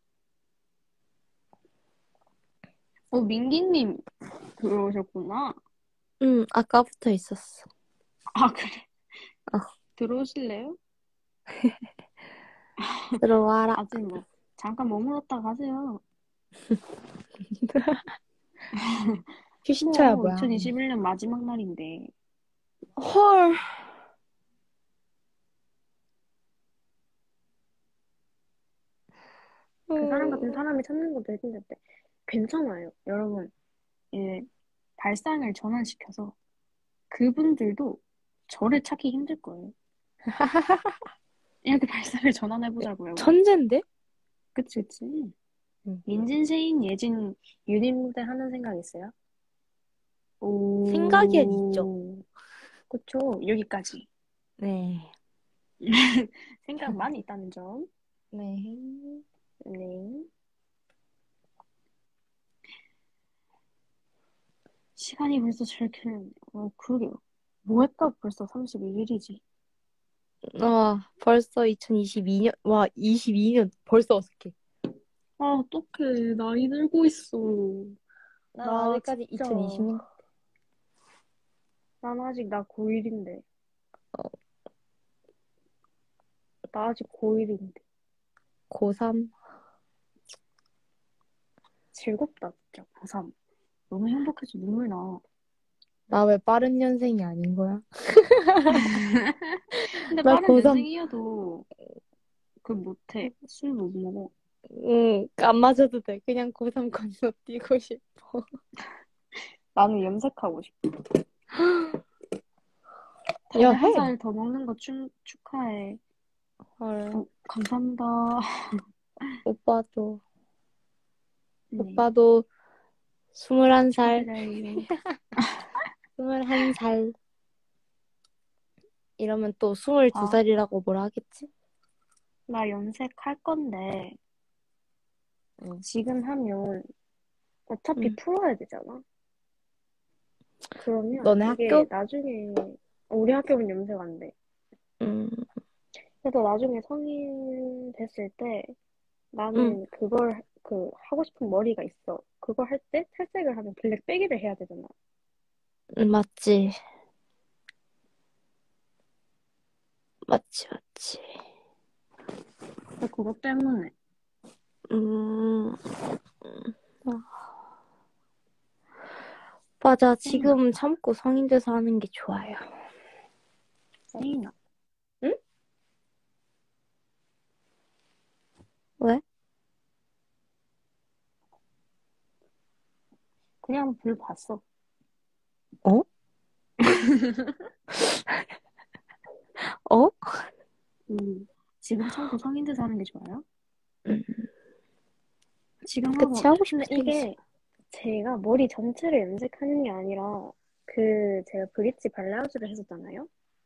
어, 민기님 들어오셨구나. 응, 아까부터 있었어. 아, 그래. 어. 들어오실래요? 들어와라. 아직 뭐 잠깐 머물렀다 가세요. 휴식처야, 뭐 뭐야. 이천이십일 년 마지막 날인데. 헐. 그 사람 같은 음, 사람이 찾는 것도 힘든데 괜찮아요. 여러분, 예, 발상을 전환시켜서 그분들도 저를 찾기 힘들 거예요. 이렇게 발상을 전환해보자고요. 우리. 천재인데? 그치, 그치. 응. 민진, 세인, 예진 유닛 무대 하는 생각 있어요? 생각엔 있죠. 오, 그쵸. 여기까지. 네. 생각 많이 있다는 점. 네. 네. 시간이 벌써 저렇게, 어, 그러게요. 뭐 했다 벌써 삼십일 일이지. 와, 벌써 이천이십이 년, 와, 이십이 년 벌써 어색해. 아, 어떡해. 나이 들고 있어. 난 나 아직까지 진짜, 이천이십 년 같아. 난 아직 나 고일인데. 어, 나 아직 고일인데. 고삼. 즐겁다, 진짜. 고삼. 너무 행복해서 눈물 나. 나 왜 빠른 년생이 아닌 거야? 근데 나 빠른 고삼, 연생이어도 그 못해. 술 못 먹어. 응, 안 맞아도 돼. 그냥 고삼 건너뛰고 싶어. 나는 염색하고 싶어. 다들 야, 한 해. 살 더 먹는 거 축, 축하해. 헐, 어, 감사합니다. 오빠도, 네. 오빠도 스물한 살. 축하드려요. 스물한 살. 이러면 또 스물두 살이라고 뭐라 하겠지? 나 염색할 건데 응. 지금 하면 어차피 응. 풀어야 되잖아. 그러면 너네 이게 학교? 나중에 우리 학교는 염색 안 돼. 응. 그래서 나중에 성인 됐을 때 응. 나는 그걸 그 하고 싶은 머리가 있어. 그거 할 때 탈색을 하면 블랙 빼기를 해야 되잖아. 응, 맞지. 맞지, 맞지. 근데 그것 때문에 음. 맞아. 지금 참고 성인 돼서 하는 게 좋아요. 세이나. 응? 왜? 그냥 불 봤어. 어? 어? 음, 지금 참고 성인 돼서 하는 게 좋아요? 음. 지금 그치, 하고. 하고 근데 싶을 때 해야지. 이게 제가 머리 전체를 염색하는 게 아니라 그 제가 브릿지 발라주를 했었잖아요.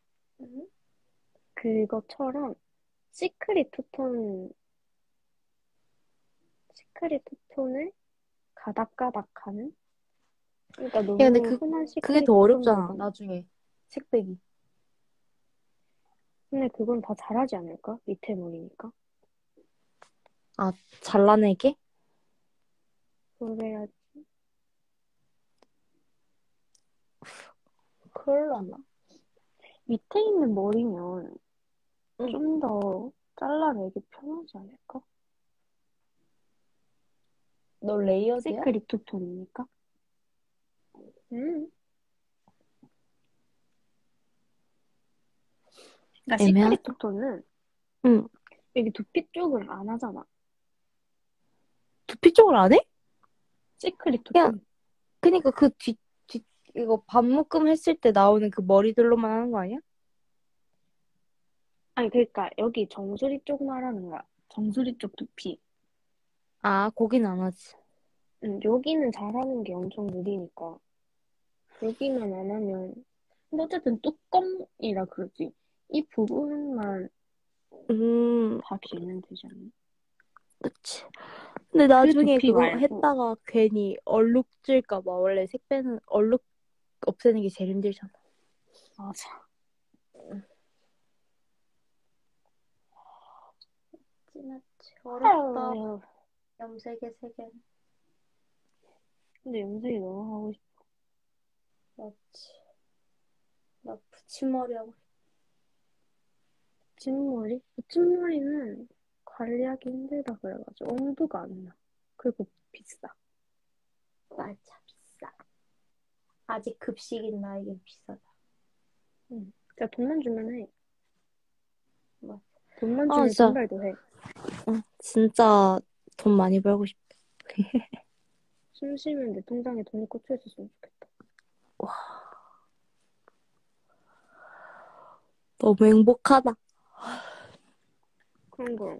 그것처럼 시크릿 투톤 시크릿 투톤을 가닥가닥하는. 그러니까 야, 근데 너무 그, 흔한 그게 시크릿 더 어렵잖아, 투톤보다. 나중에. 색배기. 근데 그건 다 잘하지 않을까? 밑에 머리니까. 아, 잘라내게? 그래야 그럴라나? 밑에 있는 머리면 응. 좀 더 잘라내기 편하지 않을까? 너 레이어드야? 시크릿 투톤이니까. 음. 그러니까 시크릿 애매하다. 투톤은 응. 여기 두피 쪽은 안 하잖아. 두피 쪽을 안 해? 시크릿 그냥, 투톤. 그니까 그 뒤, 뒤, 이거 반묶음 했을 때 나오는 그 머리들로만 하는 거 아니야? 아니 그러니까 여기 정수리 쪽 말하는 거야. 정수리 쪽 두피. 아, 거긴 안 하지. 음, 여기는 잘하는 게 엄청 느리니까. 여기만 안 하면. 근데 어쨌든 뚜껑이라 그러지. 이 부분만 음, 다 길면 되지 않나? 그치. 근데 그 나중에 두피 그거 말고. 했다가 괜히 얼룩 질까 봐. 원래 색배는 얼룩 없애는 게 제일 힘들잖아. 맞아. 진하지. 아유, 어렵다. 야. 염색의 세계. 근데 염색이 너무 하고 싶어. 맞지. 나 붙임머리 하고 붙임머리? 붙임머리는 관리하기 힘들다 그래가지고 엄두가 안 나. 그리고 비싸. 싶어. 맞아, 비싸. 아직 급식인 나에겐 비싸다. 응. 진짜 돈만 주면 해. 맞아. 돈만 아, 주면 진짜. 신발도 해. 어, 진짜 돈 많이 벌고 싶어. 숨 쉬면 내 통장에 돈이 꽂혀 있었으면 좋겠다. 너무 행복하다. 그런 거.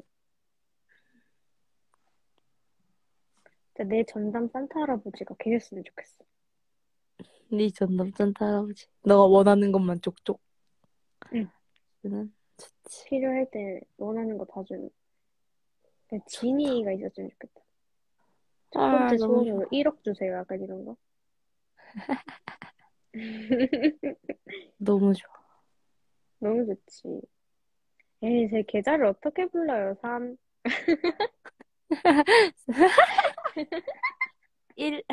진짜 내 전담 산타 할아버지가 걔였으면 좋겠어. 네 전남친 할아버지. 너가 원하는 것만 쪽쪽. 응. 는 좋지. 필요할 때 원하는 거 다 주는. 그냥 지니가 있었으면 좋겠다. 첫 아, 번째 너무 좋아. 소원으로 일억 주세요. 약간 이런 거. 너무 좋아. 너무 좋지. 에이, 제 계좌를 어떻게 불러요? 삼. 일.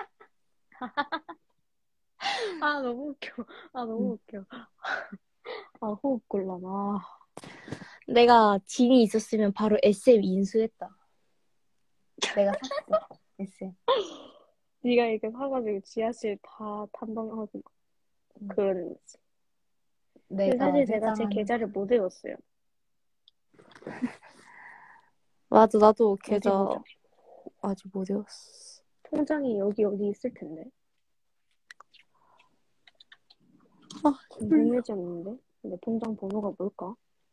아, 너무 웃겨. 아, 너무 응. 웃겨. 아, 호흡 곤란아. 내가 진이 있었으면 바로 에스엠 인수했다. 내가 샀어. 에스엠. 네가 이렇게 사가지고 지하실 다 탐방하고 응. 그러는 거지. 근데 내가 사실 제가 제 회장하는. 계좌를 못 외웠어요. 맞아, 나도 어디 계좌 보자. 아직 못 외웠어. 통장이 여기 어디 있을 텐데. 아, 궁금해져 있는데. 근데 통장 번호가 뭘까?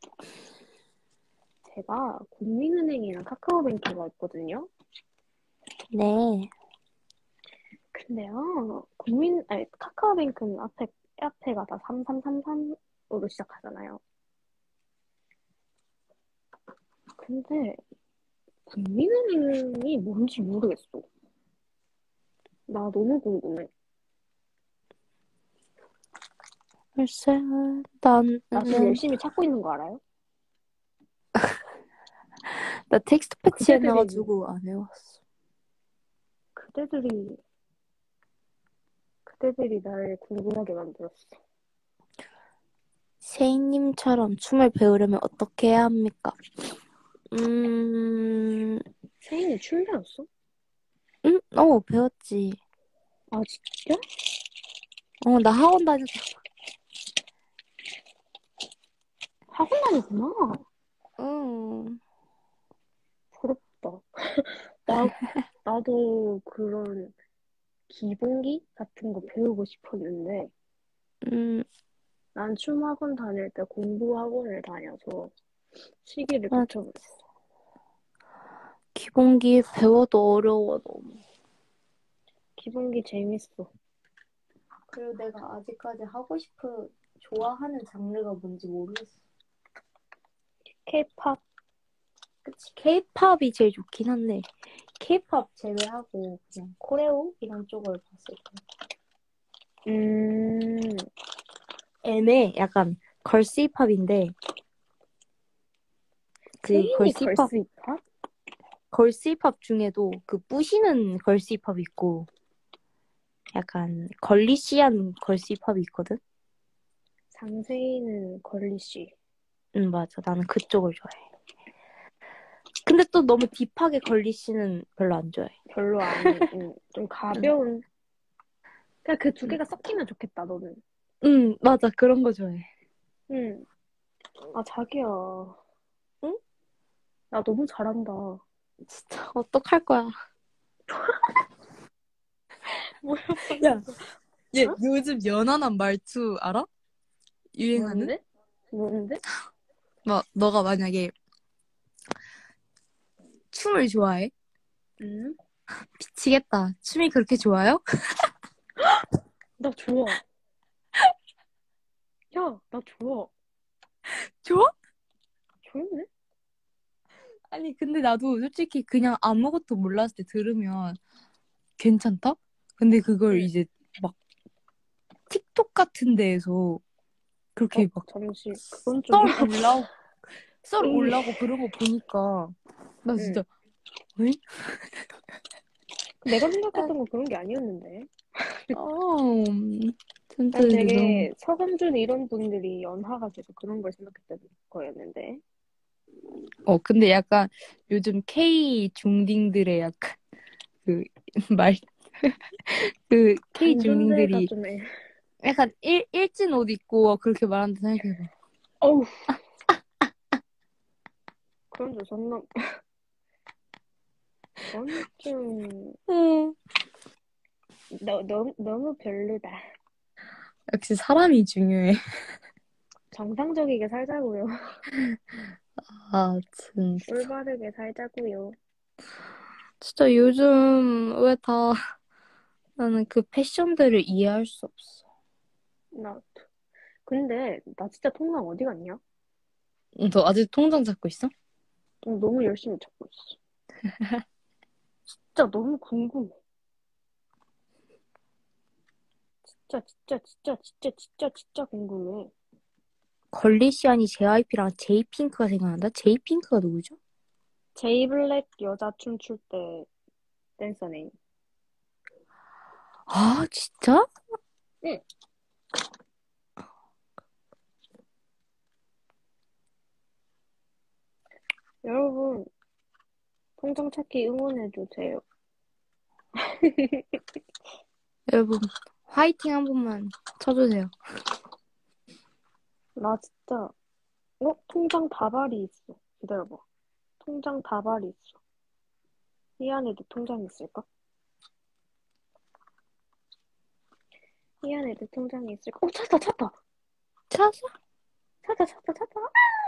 제가 국민은행이랑 카카오뱅크가 있거든요. 네. 근데요, 국민, 아니, 카카오뱅크는 앞에, 앞에가 다 삼삼삼삼으로 시작하잖아요. 근데 국민은행이 뭔지 모르겠어. 나 너무 궁금해. 글쎄, 난, 나 지금 열심히 찾고 있는 거 알아요? 나 텍스트 패치 그대들이, 해놔가지고 안 해왔어. 그대들이, 그대들이 나를 궁금하게 만들었어. 세인님처럼 춤을 배우려면 어떻게 해야 합니까? 음, 세인이 춤 배웠어? 응? 어, 배웠지. 아, 진짜? 어, 나 학원 다녔어. 학원 다녔구나. 응. 부럽다. 나, 나도 그런 기본기 같은 거 배우고 싶었는데, 음, 난 춤 학원 다닐 때 공부 학원을 다녀서 시기를 아, 놓쳐버렸어. 기본기 배워도 어려워, 너무. 기본기 재밌어. 그리고 내가 아직까지 하고 싶은, 좋아하는 장르가 뭔지 모르겠어. 케이팝, 그치, 케이팝이 제일 좋긴 한데, 케이팝 제외하고 그냥 코레오 이런 쪽을 봤을 때. 음, 애매, 약간 걸스 힙합인데, 그 세인이 걸스 힙합, 걸스 힙합? 걸스 힙합 중에도 그 부시는 걸스 힙합이 있고, 약간 걸리시한 걸스 힙합이 있거든? 장세희는 걸리씨. 응, 맞아. 나는 그쪽을 좋아해. 근데 또 너무 딥하게 걸리시는 별로 안 좋아해. 별로 안, 음, 좀 응, 가벼운. 그냥 그 두 응, 개가 섞이면 좋겠다, 너는. 응, 맞아. 그런 거 좋아해. 응. 아, 자기야. 응? 나 너무 잘한다. 진짜, 어떡할 거야. 뭐야, 야, 방금. 얘 어? 요즘 연하남 말투 알아? 유행하는? 뭔데? 뭔데? 막, 너가 만약에 춤을 좋아해? 응? 미치겠다. 춤이 그렇게 좋아요? 나 좋아. 야, 나 좋아. 좋아? 좋은데? 아니, 근데 나도 솔직히 그냥 아무것도 몰랐을 때 들으면 괜찮다? 근데 그걸 응. 이제 막 틱톡 같은 데에서 어, 그렇게 막 잠시. 그건 좀, 썰 올라오고, 썰 응. 올라오고 그런 거 보니까 나 응. 진짜, 왜? 내가 아, 생각했던 건 그런 게 아니었는데. 어, 진짜 난 이제 너무. 되게 서범준 이런 분들이 연하가 돼서 그런 걸 생각했던 거였는데. 어, 근데 약간 요즘 K 중딩들의 약간 그 말, 그 K 반존대가 중딩들이 좀 애. 약간 일, 일진 옷 입고 그렇게 말한다 생각해봐. 어우, 그런 줄 섰나? 그건 좀, 어, 너, 너, 너무 별로다. 역시 사람이 중요해. 정상적이게 살자고요. 아, 진짜. 올바르게 살자고요. 진짜 요즘 왜 다 나는 그 패션들을 이해할 수 없어. 나, 근데, 나 진짜 통장 어디 갔냐? 너 아직 통장 잡고 있어? 어, 너무 열심히 찾고 있어. 진짜 너무 궁금해. 진짜, 진짜, 진짜, 진짜, 진짜, 진짜 궁금해. 걸리시안이 제이와이피랑 제이핑크가 생각난다? 제이핑크가 누구죠? 제이블랙 여자 춤출 때 댄서 네임. 아, 진짜? 응. 여러분, 통장 찾기 응원해주세요. 여러분, 화이팅 한 번만 쳐주세요. 나 진짜, 어? 통장 다발이 있어. 기다려봐. 통장 다발이 있어. 이 안에도 통장이 있을까? 이 안에도 통장이 있을까? 어, 찾다, 찾다! 찾아? 찾다, 찾다, 찾다!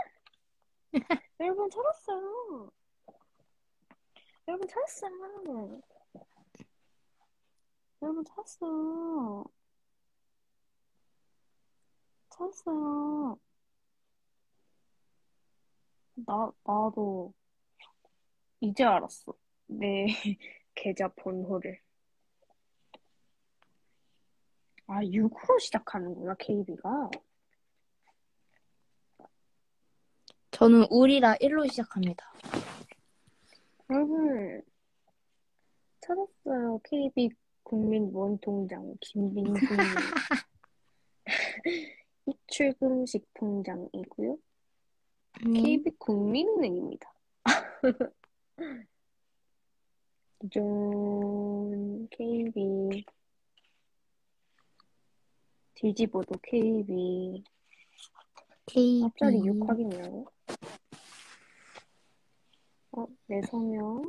여러분, 찾았어요. 여러분, 찾았어요. 여러분 찾았어요. 찾았어요. 나, 나도 이제 알았어. 내 계좌 번호를. 아, 육으로 시작하는구나, 케이비가. 저는 우리라 일로 시작합니다. 여러분, 찾았어요. 케이비 국민 원통장 김민수님. 입출금식 통장이고요. 음. 케이비 국민은행입니다. 기존 케이비 뒤집어도 케이비 앞자리 육 케이비. 확인이요. 어, 내 성명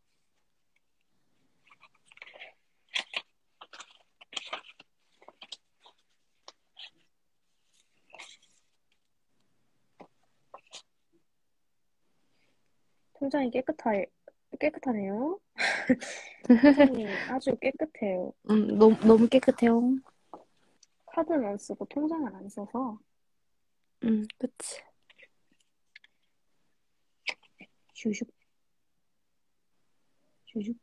통장이 깨끗하, 깨끗하네요. 통장이 아주 깨끗해요. 음, 너무, 너무 깨끗해요. 카드는 안 쓰고 통장을 안 써서 음, 그치. 슈슉 슈슉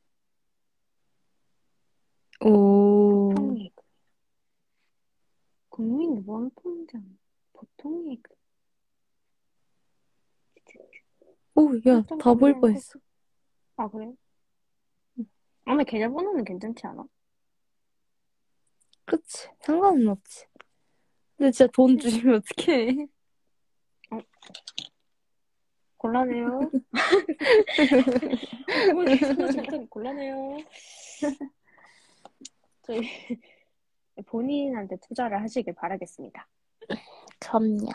오. 보통예금 국민 원통장 보통예금 오, 야, 다 보일 뻔했어. 아, 그래? 아, 근데 계좌번호는 괜찮지 않아? 그치. 상관은 없지. 근데 진짜 돈 주시면 어떡해. 곤란해요. 어머니, 상관없지 못하니 곤란해요. 저희 본인한테 투자를 하시길 바라겠습니다. 그럼요.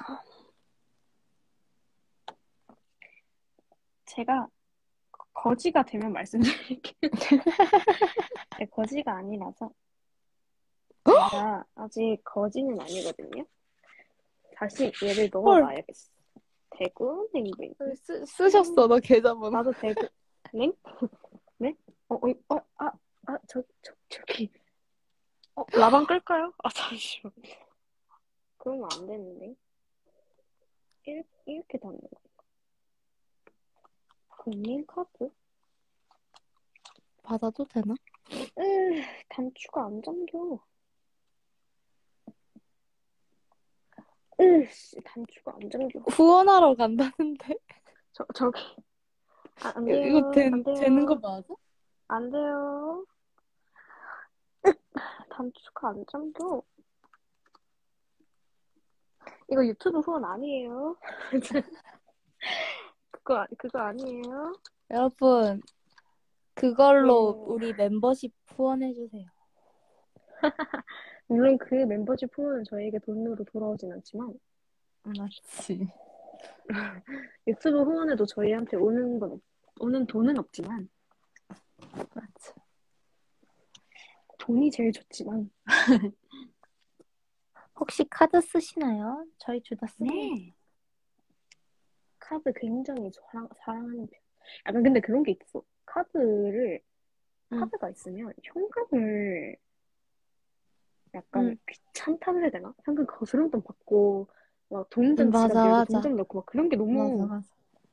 제가 거지가 되면 말씀드릴게요. 네, 거지가 아니라서 제가 아직 거지는 아니거든요. 다시 얘를 넣어놔야겠어. 대구은행도 쓰, 쓰셨어, 너 계좌번호. 나도 대구은행? 네? 어, 어, 어, 아, 아, 저, 저, 저기. 어, 라방 끌까요? 아, 잠시만. 그러면 안 되는데. 이렇게, 이렇게 닫는 거. 국민카드? 받아도 되나? 으, 단추가 안 잠겨. 으, 씨, 단추가 안 잠겨. 후원하러 간다는데? 저, 저기. 아, 안 이거, 돼요. 이거 된, 안 돼요. 되는 거 맞아? 안 돼요. 단추가 안 잠겨. 이거 유튜브 후원 아니에요. 그거, 그거 아니에요. 여러분, 그걸로 네. 우리 멤버십 후원해주세요. 물론 그 멤버십 후원은 저에게 돈으로 돌아오진 않지만, 맞지. 유튜브 후원에도 저희한테 오는 건, 없- 오는 돈은 없지만, 맞지. 돈이 제일 좋지만. 혹시 카드 쓰시나요? 저희 둘 다 씁니다. 네. 카드 굉장히 사랑, 사랑하는 편. 약간 근데 그런 게 있어. 카드를, 응. 카드가 있으면 현금을 약간 응. 귀찮다고 해야 되나? 현금 거스름돈 받고, 막 동전 응, 지갑 맞아, 열고 맞아. 동전 넣고 막 그런 게 맞아, 너무. 맞아.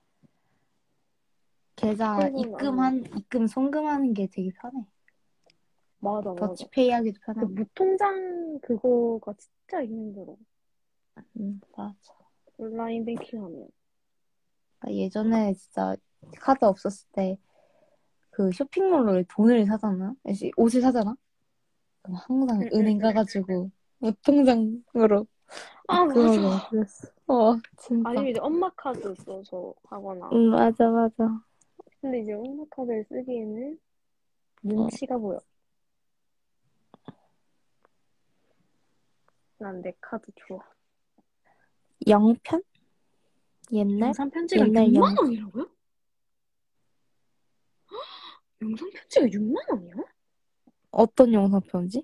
계좌 그래서 입금한, 입금, 송금하는 게 되게 편해. 맞아, 맞아. 더치페이 하기도 그 편하고. 무통장 그거가 진짜 힘들어. 응, 맞아. 온라인 뱅킹 하면. 나 예전에 진짜 카드 없었을 때 그 쇼핑몰로 돈을 사잖아? 아니, 옷을 사잖아? 그럼 항상 응, 은행 응, 응. 가가지고 무통장으로 아, 입금하고 맞아. 막 그랬어. 어, 진짜. 아니면 이제 엄마 카드 써서 하거나. 응, 맞아, 맞아. 근데 이제 엄마 카드를 쓰기에는 응. 눈치가 보여. 난 내 카드 좋아. 영편? 옛날? 영상 편지가 옛날 영, 육만 원이라고요? 영상 편지가 육만 원이야? 어떤 영상 편지?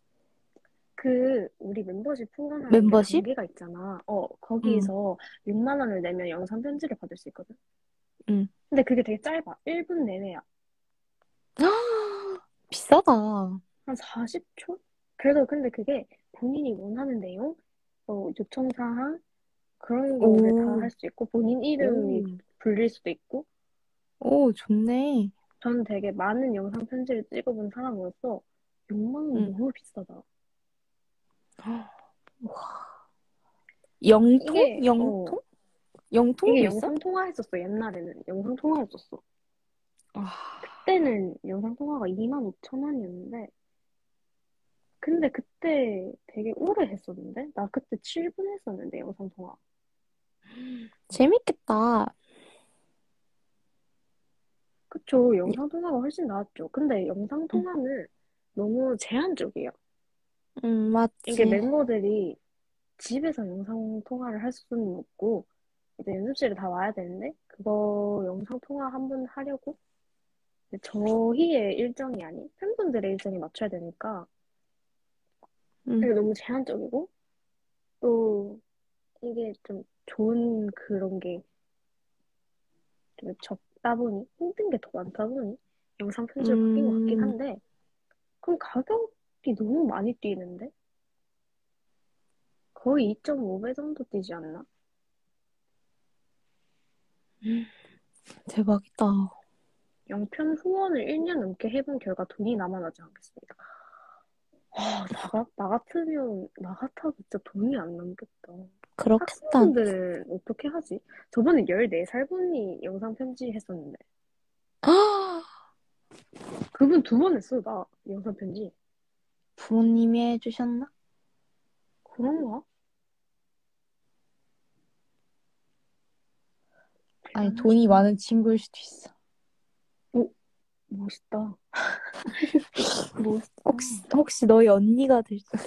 그 우리 멤버십 후원하는 데 멤버십? 단계가 있잖아. 어, 응, 거기서 육만 원을 내면 영상 편지를 받을 수 있거든. 응. 근데 그게 되게 짧아. 일 분 내외야. 비싸다. 한 사십 초? 그래도 근데 그게 본인이 원하는 내용, 어, 요청사항, 그런 거를 다 오, 할 수 있고, 본인 이름이 오, 불릴 수도 있고, 오, 좋네. 저는 되게 많은 영상 편지를 찍어본 사람으로서 육만 원 응. 너무 비싸다. 영통? 이게, 어, 영통? 영통도 이게 있어? 영상 통화했었어, 옛날에는. 영상 통화했었어. 아, 그때는 영상 통화가 이만 오천 원이었는데, 근데 그때 되게 오래 했었는데? 나 그때 칠 분 했었는데, 영상 통화. 재밌겠다. 그쵸, 영상 통화가 훨씬 나았죠. 근데 영상 응, 통화는 너무 제한적이에요. 응, 이게 맞지. 멤버들이 집에서 영상 통화를 할 수는 없고, 이제 연습실에 다 와야 되는데, 그거 영상 통화 한 번 하려고 이제 저희의 일정이 아닌 팬분들의 일정에 맞춰야 되니까, 응, 이게 너무 제한적이고, 또 이게 좀 좋은 그런 게 좀 적다 보니, 힘든 게 더 많다 보니, 영상 편지를 바뀐 것 같긴 음, 한데, 그럼 가격이 너무 많이 뛰는데? 거의 이 점 오 배 정도 뛰지 않나? 대박이다. 영편 후원을 일 년 넘게 해본 결과 돈이 남아나지 않겠습니까? 아, 나, 같- 나 같으면, 나 같아도 진짜 돈이 안 남겠다. 그렇겠다. 학생분들은 어떻게 하지? 저번에 열네 살 분이 영상 편지 했었는데. 그분 두 번 했어, 나. 영상 편지. 부모님이 해주셨나? 그런가? 아니, 돈이 대단하시다. 많은 친구일 수도 있어. 오, 멋있다. 멋있다. 혹시, 혹시 너희 언니가 될 수,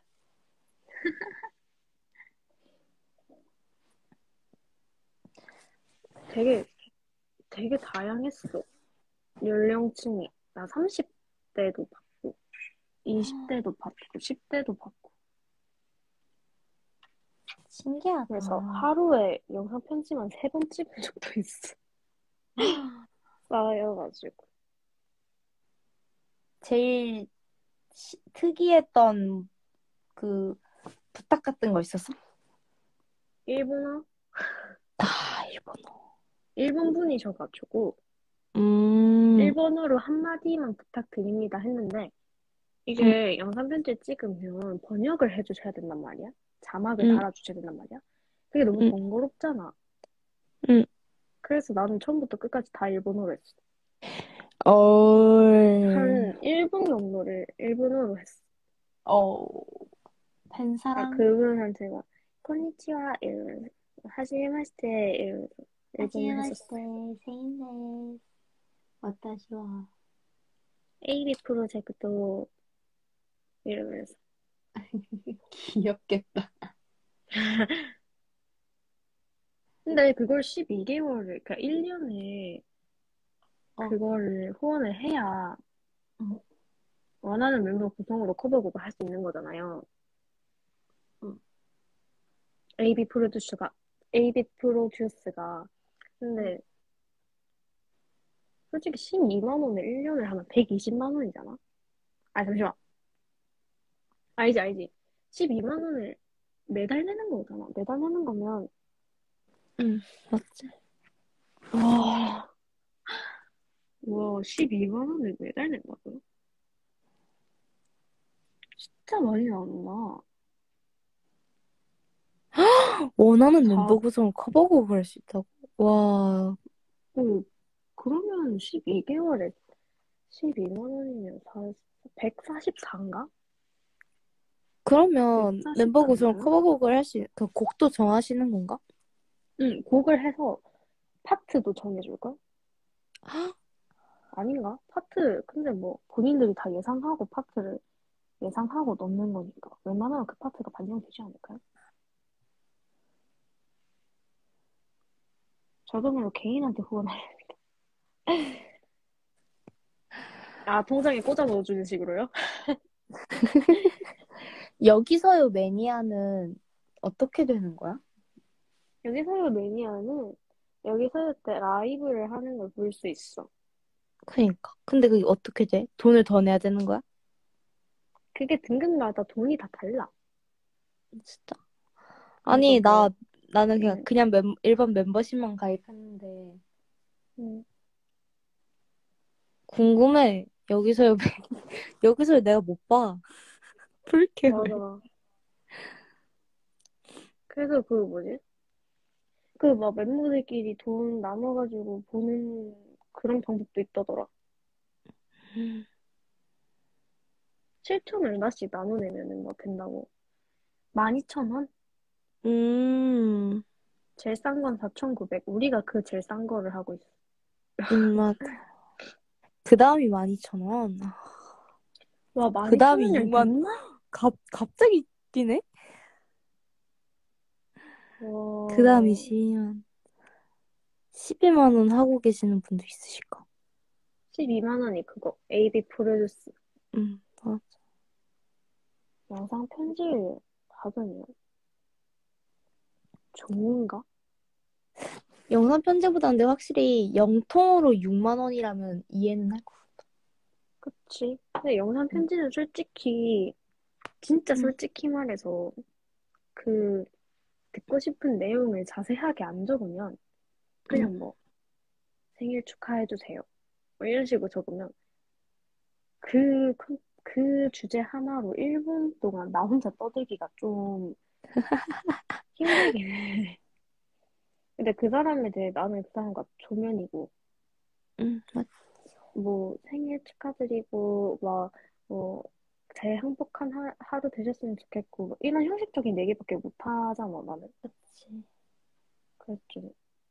되게, 되게 다양했어. 연령층이. 나 삼십 대도 받고, 이십 대도 받고, 십 대도 받고. 신기하다. 그래서 하루에 영상 편지만 세 번 찍은 적도 있어. 쌓여가지고. 제일 시- 특이했던 그 부탁 같은 거 있었어? 일본어? 아, 일본어. 일본 분이셔가지고, 음, 일본어로 한마디만 부탁드립니다 했는데, 음, 이게 영상 편지 찍으면 번역을 해주셔야 된단 말이야. 자막을 음, 달아주셔야 된단 말이야. 그게 너무 음, 번거롭잖아. 음. 그래서 나는 처음부터 끝까지 다 일본어로 했어. 얼, 한 일 분 정도를 일본어로 했어. 어, 아, 팬사랑? 그분한테 막, konnichiwa 이러면서, 하지메마시테 이러면서 일본어 했었어. はじめまして、セインです。私は 에이비 프로젝트 이러면서. 귀엽겠다. 근데 그걸 십이 개월을, 그러니까 일 년에 어, 그거를 후원을 해야 응, 원하는 멤버 구성으로 커버곡을 할 수 있는 거잖아요. 응, 에이비 프로듀스가, 에이비 프로듀스가. 응. 근데 솔직히 십이만 원을 일 년을 하면 백이십만 원이잖아? 아, 잠시만. 알지, 알지. 십이만 원을 매달 내는 거잖아. 매달 내는 거면, 응, 맞지? 와, 와, 십이만 원을 매달 낸다고요? 진짜 많이 나온다. 원하는 멤버 사, 구성을 커버곡을 할 수 있다고? 와, 그, 그러면 십이 개월에 십이만 원이면 백사십사인가? 그러면 멤버 구성을 백사십사인가? 커버곡을 할 수, 있, 그 곡도 정하시는 건가? 응, 곡을 해서 파트도 정해줄걸? 헉, 아닌가? 파트, 근데 뭐, 본인들이 다 예상하고 파트를 예상하고 넣는 거니까. 웬만하면 그 파트가 반영되지 않을까요? 저 돈으로 개인한테 후원할. 아, 통장에 꽂아 넣어주는 식으로요? 여기서요 매니아는 어떻게 되는 거야? 여기서요 매니아는 여기서요 때 라이브를 하는 걸 볼 수 있어. 그니까. 근데 그게 어떻게 돼? 돈을 더 내야 되는 거야? 그게 등급마다 돈이 다 달라. 진짜. 그래서 아니, 나, 뭐, 나는 그냥, 음, 그냥 멤, 일반 멤버십만 가입했는데, 음, 궁금해. 여기서, 여기서 내가 못 봐. 불쾌해. 맞아. 그래서 그 뭐지? 그 막 멤버들끼리 돈 나눠가지고 보는 그런 방법도 있다더라. 칠천 얼마씩 나눠내면은 뭐 된다고. 만 이천 원? 음, 제일 싼 건 사천구백. 우리가 그 제일 싼 거를 하고 있어. 음, 맞아. 그 다음이 만 이천 원. 와, 그 다음이 만 이천 원이면 육만, 됐나? 갑, 갑자기 뛰네? 그 다음이 와, 십이만, 십이만 원 하고 계시는 분도 있으실까? 십이만 원이 그거. 에이비 프로듀스. 음, 맞아. 영상 편집을 하더니 좋은가? 영상 편집보다 근데 확실히 영통으로 육만 원이라면 이해는 할 거. 그치. 근데 영상 편집은 솔직히, 진짜 응, 솔직히 말해서, 그, 듣고 싶은 내용을 자세하게 안 적으면, 응, 그냥 뭐, 생일 축하해주세요. 뭐 이런 식으로 적으면, 그, 컨- 그 주제 하나로 일 분 동안 나 혼자 떠들기가 좀 힘들긴 해. 근데 그 사람에 대해 나는 그 사람과 조면이고, 응, 맞. 뭐, 생일 축하드리고, 막, 뭐, 제일 행복한 하, 하루 되셨으면 좋겠고, 뭐 이런 형식적인 얘기밖에 못 하잖아, 나는. 그치. 그래서 좀,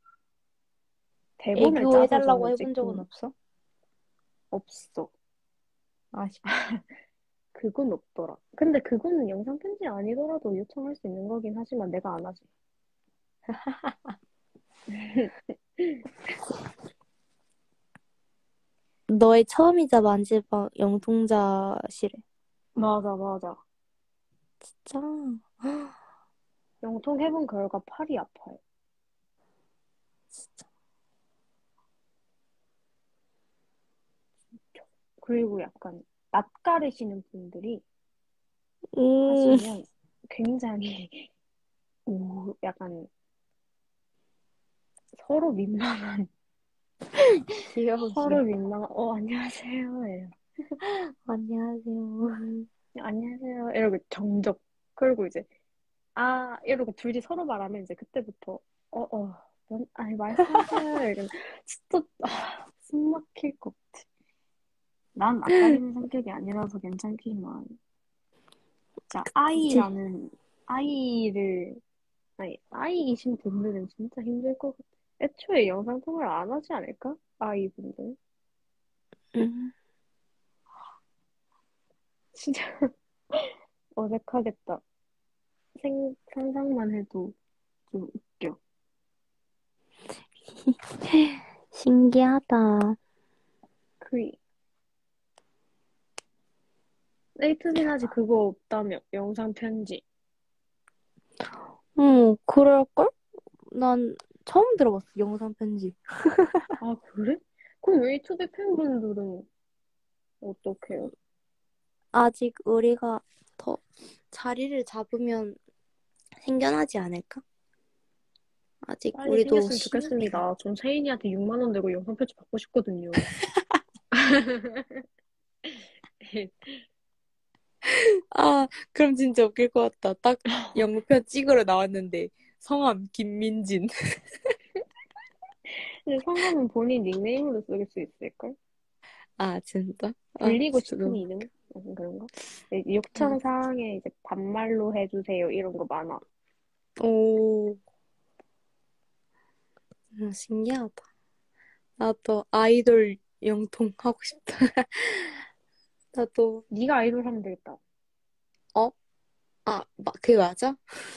대본을 애교 해달라고 짜서서는 해본 적은 찍고, 없어? 없어. 아쉽. 그건 없더라. 근데 그거는 영상 편지 아니더라도 요청할 수 있는 거긴 하지만 내가 안 하지. 너의 처음이자 마지막 영통자시래. 맞아, 맞아. 진짜? 영통 해본 결과 팔이 아파요. 진짜. 그리고 약간 낯가리시는 분들이 음, 하시면 굉장히 오, 약간 서로 민망한 귀여우시오. 서로 민망한 어 안녕하세요 이래요. 안녕하세요. 안녕하세요 이러고 정적 그리고 이제 아 이러고 둘이 서로 말하면 이제 그때부터 어어 넌 아니 말씀하세요 이러면 진짜 아, 숨 막힐 것 같아. 난 낯가리는 성격이 아니라서 괜찮지만 진짜 그치. 아이라는 아이를 아니, 아이이신 분들은 진짜 힘들 것 같아. 애초에 영상통화를 안 하지 않을까? 아이분들. 음, 진짜 어색하겠다. 생, 상상만 해도 좀 웃겨. 신기하다. 그, 에이투진 아직 그거 없다며, 영상 편지. 응, 그럴걸? 난 처음 들어봤어, 영상 편집. 아, 그래? 그럼 에이투비 팬분들은 어떡해요? 아직 우리가 더 자리를 잡으면 생겨나지 않을까? 아직 빨리 우리도 생겼으면 신입이라. 좋겠습니다. 전 세인이한테 육만 원 내고 영상 편지 받고 싶거든요. 아, 그럼 진짜 웃길 것 같다. 딱 영표 찍으러 나왔는데 성함 김민진. 근데 성함은 본인 닉네임으로 쓰일 수 있을걸? 아, 진짜? 아, 불리고 진짜 싶은 너무. 이름? 약간 그런 거? 네, 아, 요청사항에 이제 반말로 해주세요. 이런 거 많아. 오, 음, 신기하다. 나도 아이돌 영통 하고 싶다. 나도, 네가 아이돌 하면 되겠다. 어? 아, 마, 그게 맞아?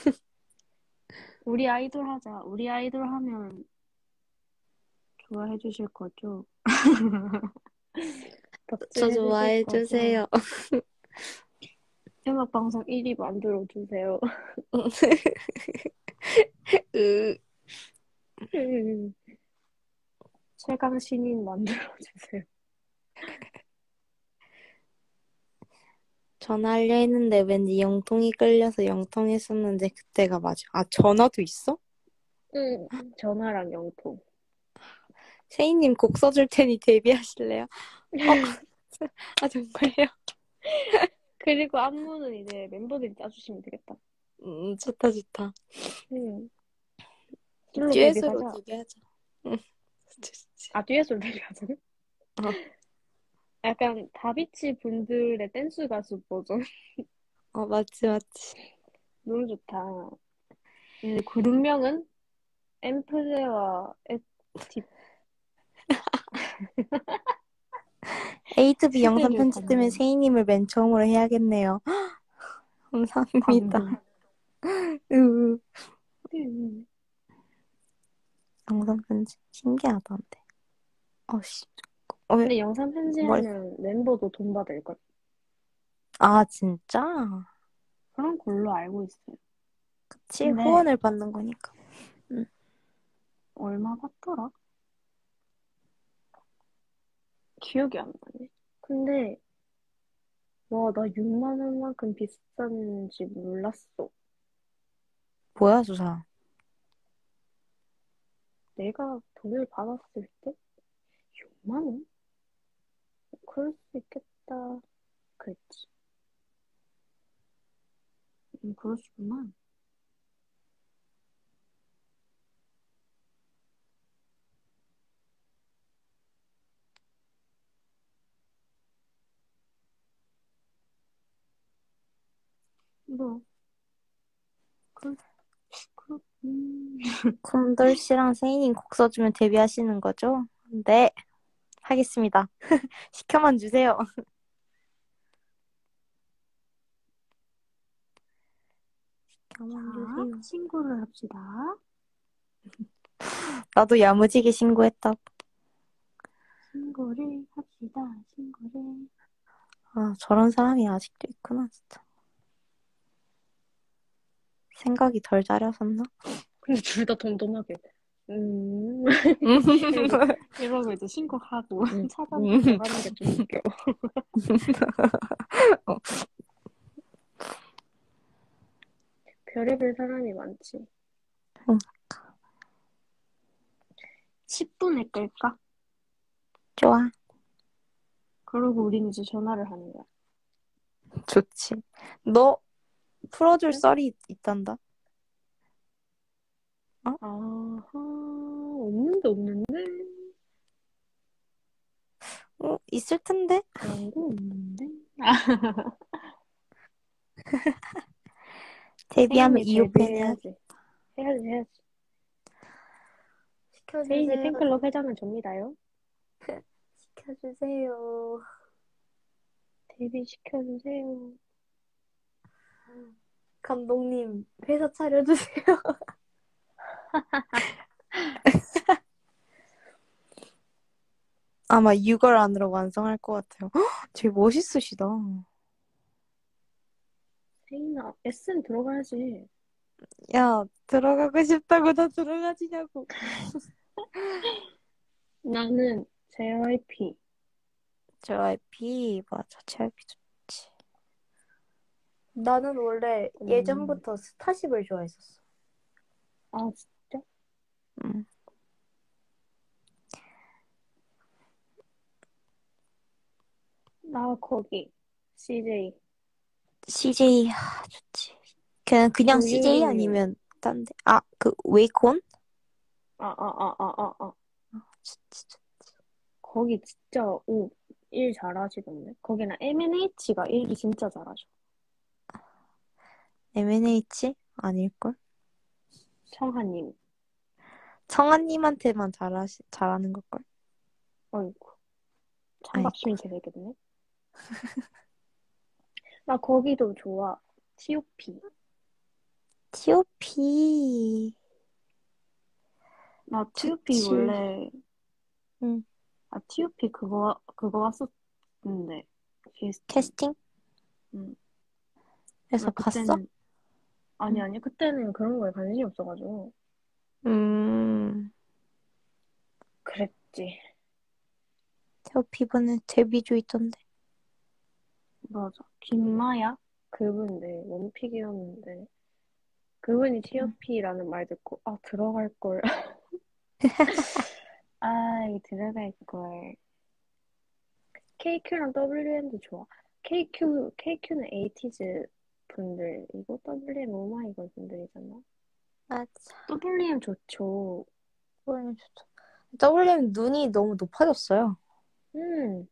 우리 아이돌 하자. 우리 아이돌 하면 좋아해 주실 거죠? 저 덕질해 주실 좋아해 거죠? 주세요. 음악방송 일 위 만들어 주세요. 으, 최강 신인 만들어 주세요. 전화하려 했는데 왠지 영통이 끌려서 영통했었는데 그때가 맞아. 아, 전화도 있어? 응, 전화랑 영통. 세희님 곡 써줄 테니 데뷔하실래요? 어, 아, 정말요? 그리고 안무는 이제 멤버들이 짜주시면 되겠다. 음, 좋다, 좋다. 응. 솔로 데뷔 듀엣으로 가자. 데뷔하자. 응, 좋지. 아, 듀엣으로 데뷔하자고? 어, 약간 다비치 분들의 댄스 가수 버전. 어, 맞지, 맞지. 너무 좋다. 이제 그룹명은 엠프제와 에티 에이투비 영상 시대를 편집 때문에 담는 세희님을 맨 처음으로 해야겠네요. 감사합니다. 광부. 으, 음. 영상 편집 신기하던데. 어씨, 어, 왜, 근데 영상 머리, 편지하면 멤버도 돈 받을걸? 아, 진짜? 그런 걸로 알고 있어요. 그치, 근데 후원을 받는 거니까. 응. 얼마 받더라? 기억이 안 나네. 근데 와, 나 육만 원만큼 비싼지 몰랐어. 뭐야, 저 사람. 내가 돈을 받았을 때 육만 원? 그럴 수 있겠다. 그랬지. 음, 그러시구나. 뭐, 그, 그, 음. 쿰돌 씨랑 세희님 곡 써주면 데뷔하시는 거죠? 네, 하겠습니다. 시켜만 주세요. 시켜만 자, 주세요. 신고를 합시다. 나도 야무지게 신고했다고. 신고를 합시다. 신고를. 아, 저런 사람이 아직도 있구나, 진짜. 생각이 덜 자려섰나? 근데 둘 다 덤덤하게. 음, 이러고, 이러고 이제 신고하고 음, 차단하고 음. 하는 게 좀 웃겨. 어, 별의별 사람이 많지. 응, 십 분에 끌까? 좋아. 그러고 우린 이제 전화를 하는 거야. 좋지. 너 풀어줄 응? 썰이 있단다. 어? 아하, 없는데, 없는데? 어, 있을 텐데? 그런 거 없는데? 데뷔하면 세인이 이 호 팬 해야 데뷔해야지. 해야지, 해야지. 세인이 시켜주세요. 팬클럽 회장은 접니다요. 시켜주세요. 데뷔 시켜주세요. 감독님, 회사 차려주세요. 아마 육 개월 안으로 완성할 것 같아요. 헉, 되게 멋있으시다. 세인아, 에스엔 들어가야지. 야, 들어가고 싶다고 나 들어가지냐고. 나는 제이와이피. 제이와이피, 맞아, 제이와이피 좋지. 나는 원래 음, 예전부터 스타쉽을 좋아했었어. 아, 진짜? 응. 나 거기. 씨제이. 씨제이, 하, 좋지. 그냥, 그냥 씨제이 조유리님. 아니면 딴 데. 아, 그, 웨이콘? 아, 아, 아, 아, 아, 아. 좋지, 좋지. 거기 진짜, 오, 일 잘하시던데. 거기는 엠엔에이치가 일기 진짜 잘하셔. 엠엔에이치? 아닐걸? 청하님. 청아님한테만 잘하시, 잘하는 걸걸? 어이구. 아이고. 찬밥심이 되겠네. 나 거기도 좋아. 티오피. 티오피. 나 티오피 좋지. 원래, 응. 아, 티오피 그거, 그거 왔었는데. 게스트. 캐스팅? 응. 왜 해서 봤어? 그때는, 아니, 응. 아니, 그때는 그런 거에 관심이 없어가지고. 음, 그랬지. 티오피 이번에 데뷔조 있던데. 맞아. 김마야? 그분 네, 원픽이었는데. 그분이 티어피라는 말 듣고, 아, 들어갈 걸. 아, 이 들어갈 걸. 케이큐랑 더블유엠도 좋아. 케이큐, 케이큐는 에이티즈 분들이고, 더블유엠 오마이걸 분들이잖아. 맞아. 더블유엠 좋죠. 더블유엠 좋죠. 더블유엠 눈이 너무 높아졌어요. 음,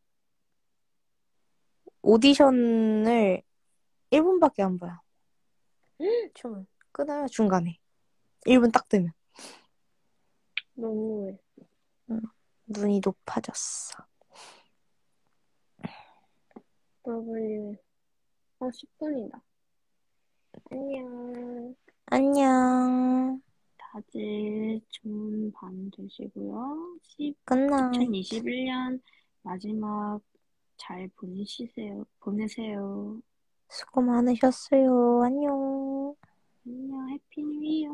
오디션을 일 분밖에 안 봐요. 춤을. 끊어요, 중간에. 일 분 딱 되면. 너무해. 응. 눈이 높아졌어. 더블유엠. 어, 십 분이다. 안녕. 안녕. 다들 좋은 밤 되시고요. 굿나잇. 이천이십일 년 마지막 잘 보내시세요. 보내세요. 수고 많으셨어요. 안녕. 안녕, 해피 뉴 이어.